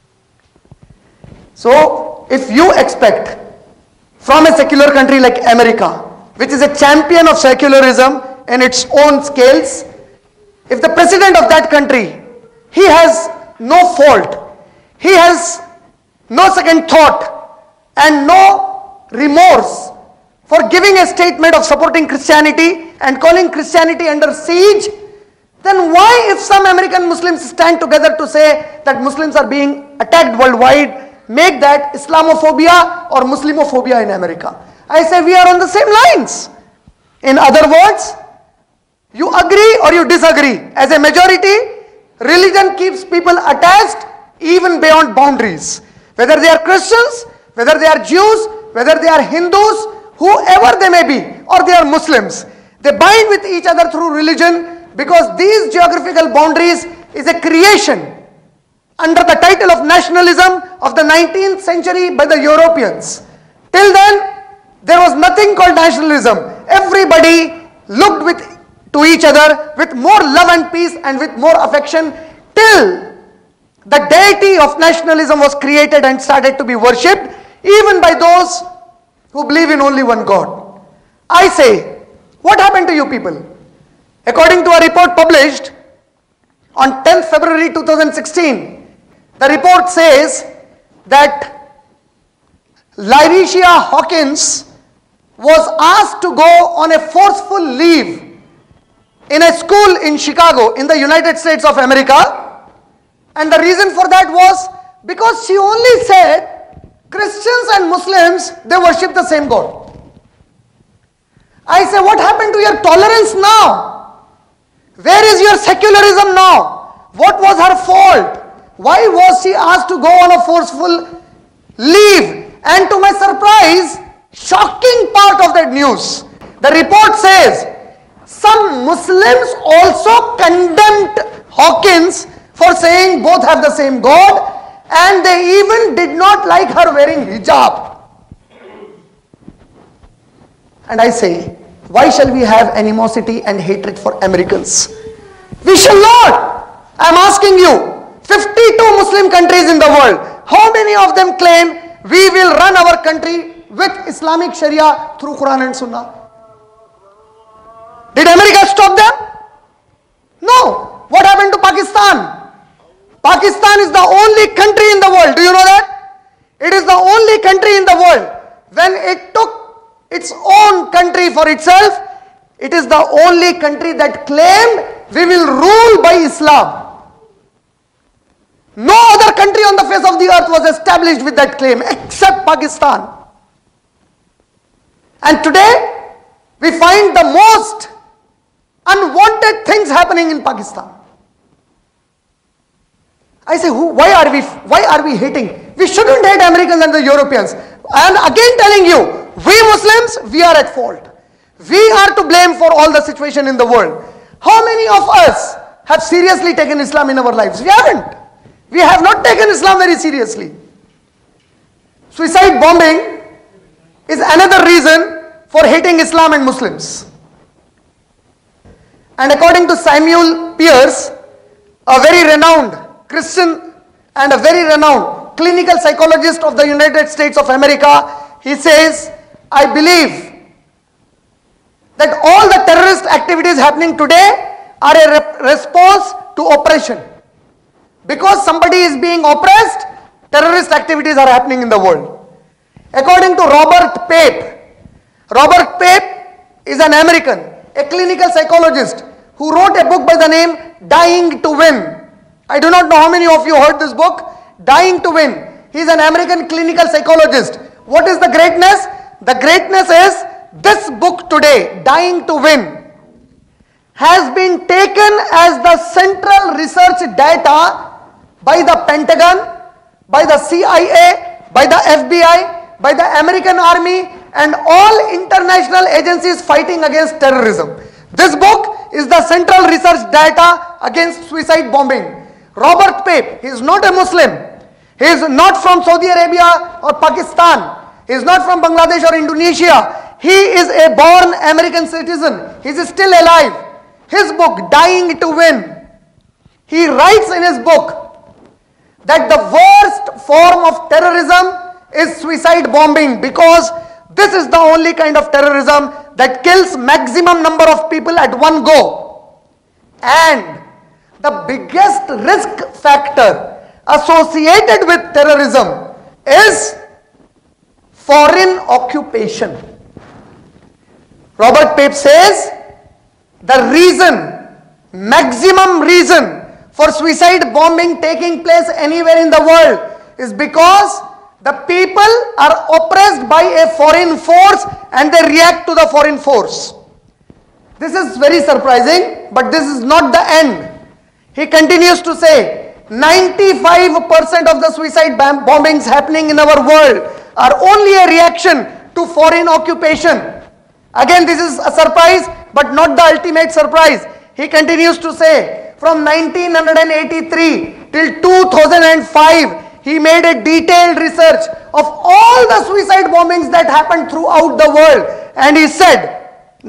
So if you expect from a secular country like America, which is a champion of secularism in its own scales, if the president of that country, he has no fault, he has no second thought and no remorse for giving a statement of supporting Christianity and calling Christianity under siege, then why, if some American Muslims stand together to say that Muslims are being attacked worldwide, make that Islam-o-Phobia or Muslim-o-Phobia in America? I say we are on the same lines. In other words, you agree or you disagree. As a majority, religion keeps people attached even beyond boundaries. Whether they are Christians, whether they are Jews, whether they are Hindus, whoever they may be, or they are Muslims, they bind with each other through religion, because these geographical boundaries is a creation under the title of nationalism of the 19th century by the Europeans. Till then, there was nothing called nationalism. Everybody looked to each other with more love and peace and with more affection, till the deity of nationalism was created and started to be worshipped even by those who believe in only one God. I say, what happened to you people? According to a report published on 10th February 2016, the report says that Lyrecia Hawkins was asked to go on a forceful leave in a school in Chicago in the United States of America, and the reason for that was because she only said Christians and Muslims, they worship the same God. I say, what happened to your tolerance now? Where is your secularism now? What was her fault? Why was she asked to go on a forceful leave? And to my surprise, shocking part of that news, the report says some Muslims also condemned Hawkins for saying both have the same God, and they even did not like her wearing hijab. And I say, why shall we have animosity and hatred for Americans? We shall not. I am asking you, 52 Muslim countries in the world, how many of them claim we will run our country with Islamic Sharia through Quran and Sunnah? Did America stop them? No. What happened to Pakistan? Pakistan is the only country in the world. Do you know that? It is the only country in the world when it took its own country for itself, It is the only country that claimed we will rule by Islam. No other country on the face of the earth was established with that claim except Pakistan. And today we find the most unwanted things happening in Pakistan. I say, why are we hating? We shouldn't hate Americans and the Europeans. And again telling you, we Muslims, we are at fault. We are to blame for all the situation in the world. How many of us have seriously taken Islam in our lives? We haven't. We have not taken Islam very seriously. Suicide bombing is another reason for hating Islam and Muslims. And according to Samuel Pierce, a very renowned Christian and a very renowned clinical psychologist of the United States of America, he says, I believe that all the terrorist activities happening today are a response to oppression. Because somebody is being oppressed, terrorist activities are happening in the world. According to Robert Pape is an American, a clinical psychologist who wrote a book by the name Dying to Win. I do not know how many of you heard this book, Dying to Win. He is an American clinical psychologist. What is the greatness? The greatness is this book today, Dying to Win, has been taken as the central research data by the Pentagon, by the CIA, by the FBI, by the American Army, and all international agencies fighting against terrorism. This book is the central research data against suicide bombing. Robert Pape, he is not a Muslim. He is not from Saudi Arabia or Pakistan. He is not from Bangladesh or Indonesia. He is a born American citizen. He is still alive. His book, Dying to Win, he writes in his book that the worst form of terrorism is suicide bombing, because this is the only kind of terrorism that kills maximum number of people at one go. And the biggest risk factor associated with terrorism is foreign occupation. Robert Pape says the reason, maximum reason for suicide bombing taking place anywhere in the world is because the people are oppressed by a foreign force and they react to the foreign force. This is very surprising, but this is not the end. He continues to say 95% of the suicide bombings happening in our world are only a reaction to foreign occupation. Again, this is a surprise, but not the ultimate surprise. He continues to say, from 1983 till 2005, he made a detailed research of all the suicide bombings that happened throughout the world. And he said,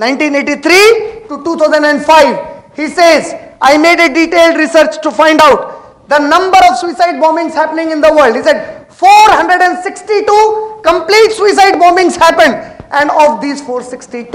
1983 to 2005, he says, I made a detailed research to find out the number of suicide bombings happening in the world. He said, 462 complete suicide bombings happened. And of these 462,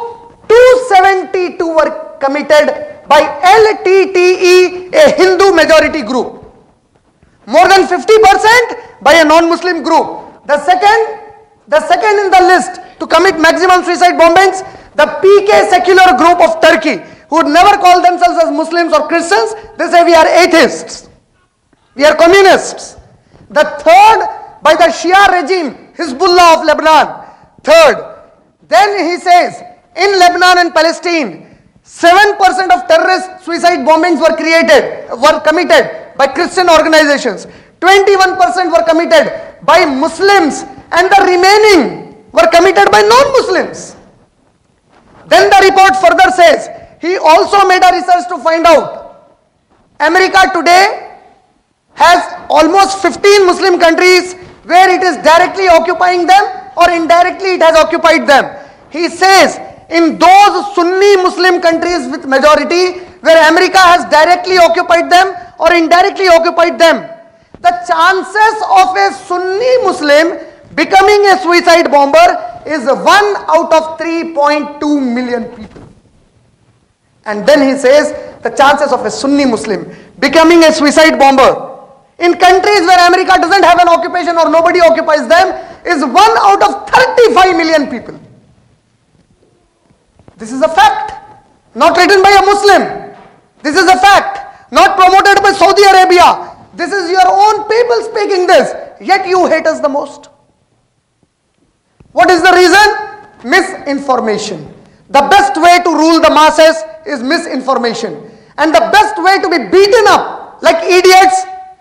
272 were committed by LTTE, a Hindu majority group. More than 50% by a non-Muslim group. The second in the list to commit maximum suicide bombings, the PK secular group of Turkey, who would never call themselves as Muslims or Christians. They say we are atheists, we are communists. The third by the Shia regime, Hezbollah of Lebanon. Third. Then he says, in Lebanon and Palestine, 7% of terrorist suicide bombings were committed by Christian organizations. 21% were committed by Muslims, and the remaining were committed by non-Muslims. Then the report further says, he also made a research to find out, America today has almost 15 Muslim countries where it is directly occupying them or indirectly it has occupied them. He says, in those Sunni Muslim countries with majority where America has directly occupied them or indirectly occupied them, the chances of a Sunni Muslim becoming a suicide bomber is 1 out of 3.2 million people. And then he says the chances of a Sunni Muslim becoming a suicide bomber in countries where America doesn't have an occupation or nobody occupies them is 1 out of 35 million people. This is a fact. Not written by a Muslim. This is a fact. Not promoted by Saudi Arabia. This is your own people speaking this. Yet you hate us the most. What is the reason? Misinformation. The best way to rule the masses is misinformation. And the best way to be beaten up like idiots,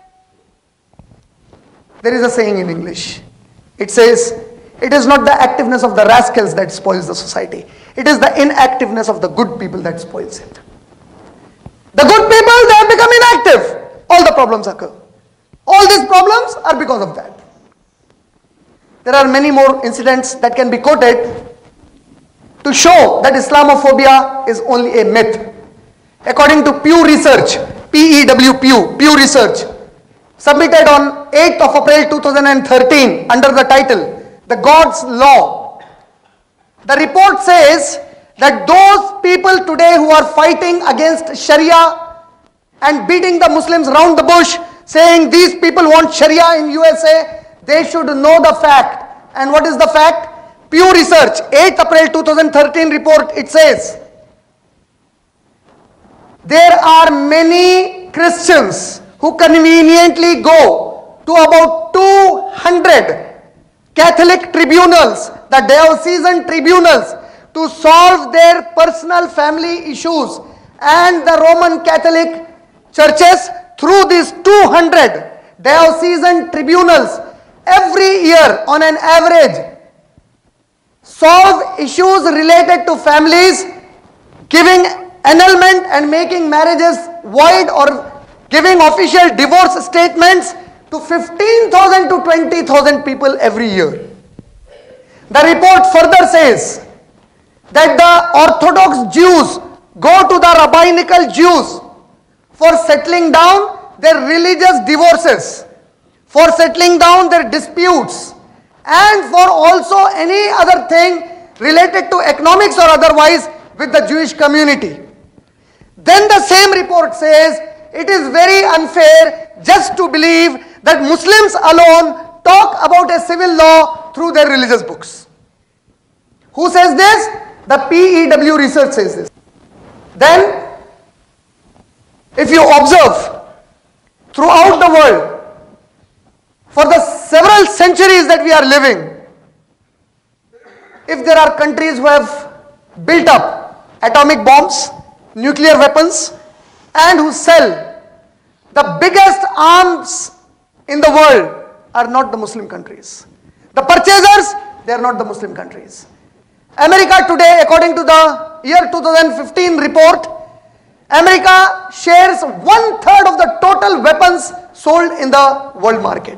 there is a saying in English. It says, it is not the activeness of the rascals that spoils the society. It is the inactiveness of the good people that spoils it. The good people, they have become inactive. All the problems occur. All these problems are because of that. There are many more incidents that can be quoted to show that Islam-o-Phobia is only a myth. According to Pew Research, Pew Research, submitted on 8th of April 2013 under the title, The God's Law. The report says that those people today who are fighting against Sharia and beating the Muslims round the bush, saying these people want Sharia in USA, they should know the fact. And what is the fact? Pew Research, 8th April 2013 report, it says, there are many Christians who conveniently go to about 200 Catholic tribunals, the diocesan tribunals, to solve their personal family issues, and the Roman Catholic churches through these 200 diocesan tribunals every year on an average solve issues related to families, giving annulment and making marriages void or giving official divorce statements to 15,000 to 20,000 people every year. The report further says that the Orthodox Jews go to the rabbinical Jews for settling down their religious divorces, for settling down their disputes, and for also any other thing related to economics or otherwise with the Jewish community. Then the same report says it is very unfair just to believe that Muslims alone talk about a civil law through their religious books. Who says this? The PEW research says this. Then, if you observe throughout the world, for the several centuries that we are living, if there are countries who have built up atomic bombs, nuclear weapons, and who sell the biggest arms in the world, are not the Muslim countries. The purchasers, they are not the Muslim countries. America today, according to the year 2015 report, America shares 1/3 of the total weapons sold in the world market.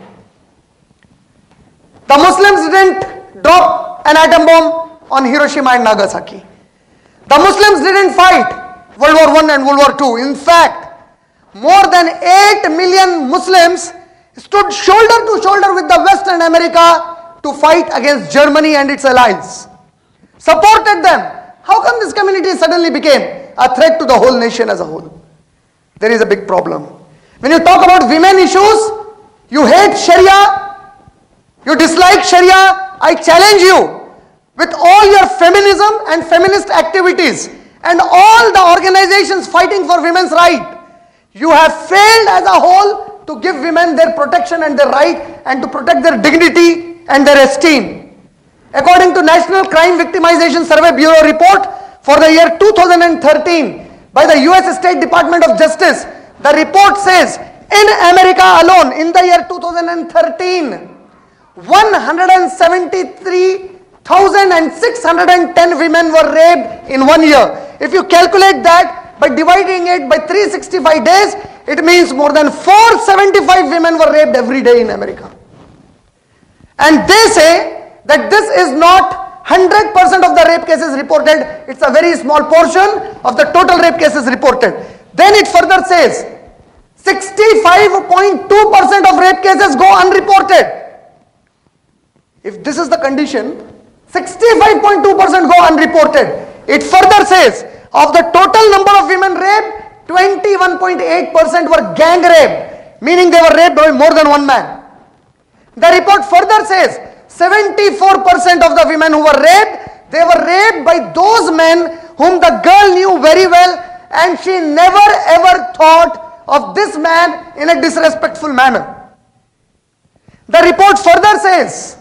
The Muslims didn't drop an atom bomb on Hiroshima and Nagasaki. The Muslims didn't fight World War I and World War II. In fact, more than 8 million Muslims stood shoulder to shoulder with the West and America to fight against Germany and its allies. Supported them. How come this community suddenly became a threat to the whole nation as a whole? There is a big problem. When you talk about women issues, you hate Sharia, you dislike Sharia. I challenge you with all your feminism and feminist activities and all the organizations fighting for women's rights. You have failed as a whole to give women their protection and their right and to protect their dignity and their esteem. According to National Crime Victimization Survey Bureau report for the year 2013 by the U.S. State Department of Justice, the report says in America alone in the year 2013, 173,610 women were raped in 1 year. If you calculate that by dividing it by 365 days, it means more than 475 women were raped every day in America. And they say that this is not 100% of the rape cases reported, it's a very small portion of the total rape cases reported. Then it further says 65.2% of rape cases go unreported. If this is the condition, 65.2% go unreported. It further says of the total number of women raped, 21.8% were gang raped, meaning they were raped by more than one man. The report further says 74% of the women who were raped, they were raped by those men whom the girl knew very well, and she never ever thought of this man in a disrespectful manner. The report further says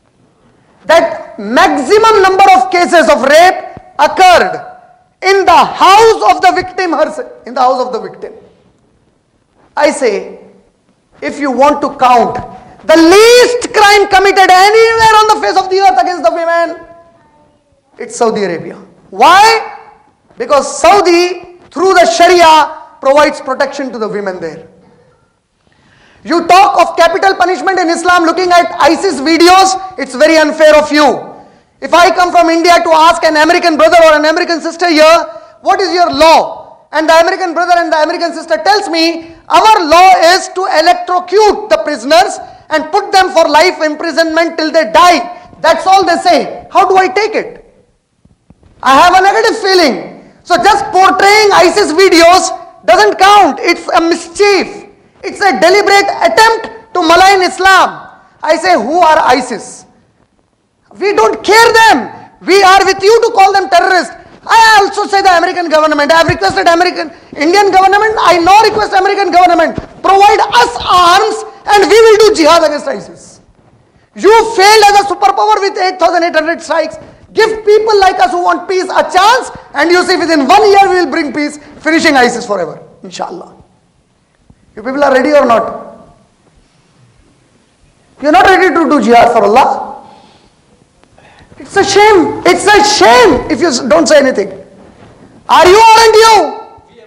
that maximum number of cases of rape occurred in the house of the victim herself, in the house of the victim. I say, if you want to count the least crime committed anywhere on the face of the earth against the women, it's Saudi Arabia. Why? Because Saudi, through the Sharia, provides protection to the women there. You talk of capital punishment in Islam looking at ISIS videos, it's very unfair of you. If I come from India to ask an American brother or an American sister here, what is your law? And the American brother and the American sister tells me, our law is to electrocute the prisoners and put them for life imprisonment till they die. That's all they say. How do I take it? I have a negative feeling. So just portraying ISIS videos doesn't count. It's a mischief. It's a deliberate attempt to malign Islam. I say, who are ISIS? We don't care them. We are with you to call them terrorists. I also say the American government. I have requested Indian government. I now request American government. Provide us arms and we will do jihad against ISIS. You failed as a superpower with 8,800 strikes. Give people like us who want peace a chance, and you see within 1 year we will bring peace, finishing ISIS forever. Inshallah. You people are ready or not? You are not ready to do jihad for Allah. It's a shame. It's a shame if you don't say anything. Are you or aren't you?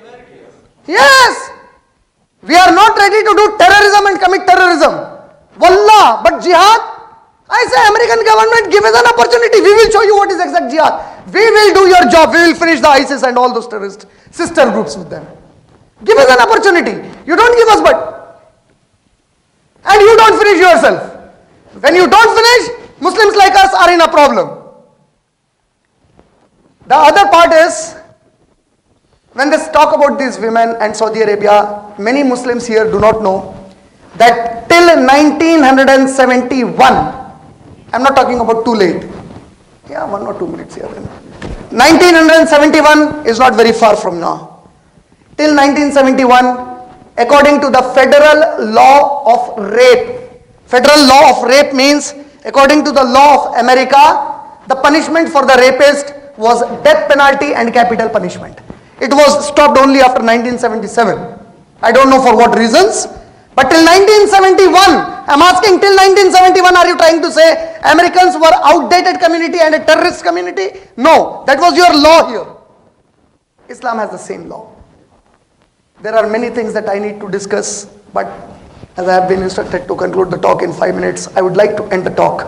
Yes. We are not ready to do terrorism and commit terrorism. Wallah. But jihad? I say, American government, give us an opportunity. We will show you what is exact jihad. We will do your job. We will finish the ISIS and all those terrorist sister groups with them. Give us an opportunity. You don't give us but. And you don't finish yourself. When you don't finish, Muslims like us are in a problem. The other part is, when they talk about these women and Saudi Arabia, many Muslims here do not know that till 1971, I'm not talking about too late. Yeah, 1 or 2 minutes here. 1971 is not very far from now. Till 1971, according to the federal law of rape, federal law of rape means, according to the law of America, the punishment for the rapist was death penalty and capital punishment. It was stopped only after 1977. I don't know for what reasons. But till 1971, I'm asking, till 1971, are you trying to say Americans were outdated community and a terrorist community? No, that was your law here. Islam has the same law. There are many things that I need to discuss, but as I have been instructed to conclude the talk in 5 minutes, I would like to end the talk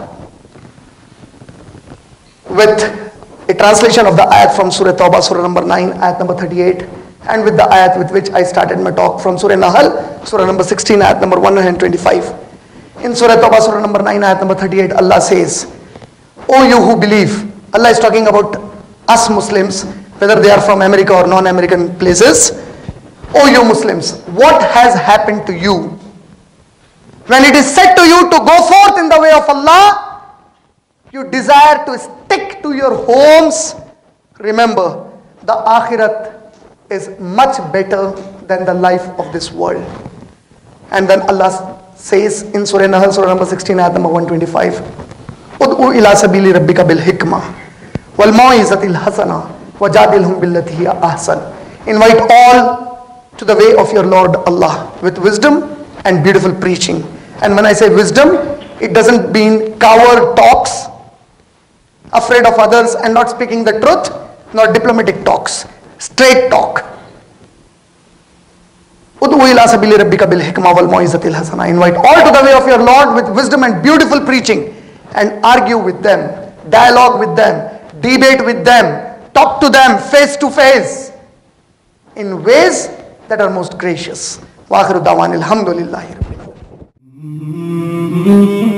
with a translation of the ayat from Surah Tawbah, Surah number 9, ayat number 38, and with the ayat with which I started my talk from Surah Nahl, Surah number 16, ayat number 125. In Surah Tawbah, Surah number 9, ayat number 38, Allah says, O you who believe, Allah is talking about us Muslims, whether they are from America or non-American places. O you Muslims, what has happened to you? When it is said to you to go forth in the way of Allah, you desire to stick to your homes. Remember, the akhirat is much better than the life of this world. And then Allah says in Surah Nahl, Surah number 16, ayat number 125, Ud'u ila sabili rabbika bil hikmah wal mau'izatil hasana wajadilhum billati hiya ahsan. Invite all to the way of your Lord Allah with wisdom and beautiful preaching. And when I say wisdom, it doesn't mean coward talks, afraid of others and not speaking the truth, nor diplomatic talks. Straight talk. Invite all to the way of your Lord with wisdom and beautiful preaching, and argue with them, dialogue with them, debate with them, talk to them face to face in ways that are most gracious. Wa akhiru da'wana alhamdulillahi rabbil alamin.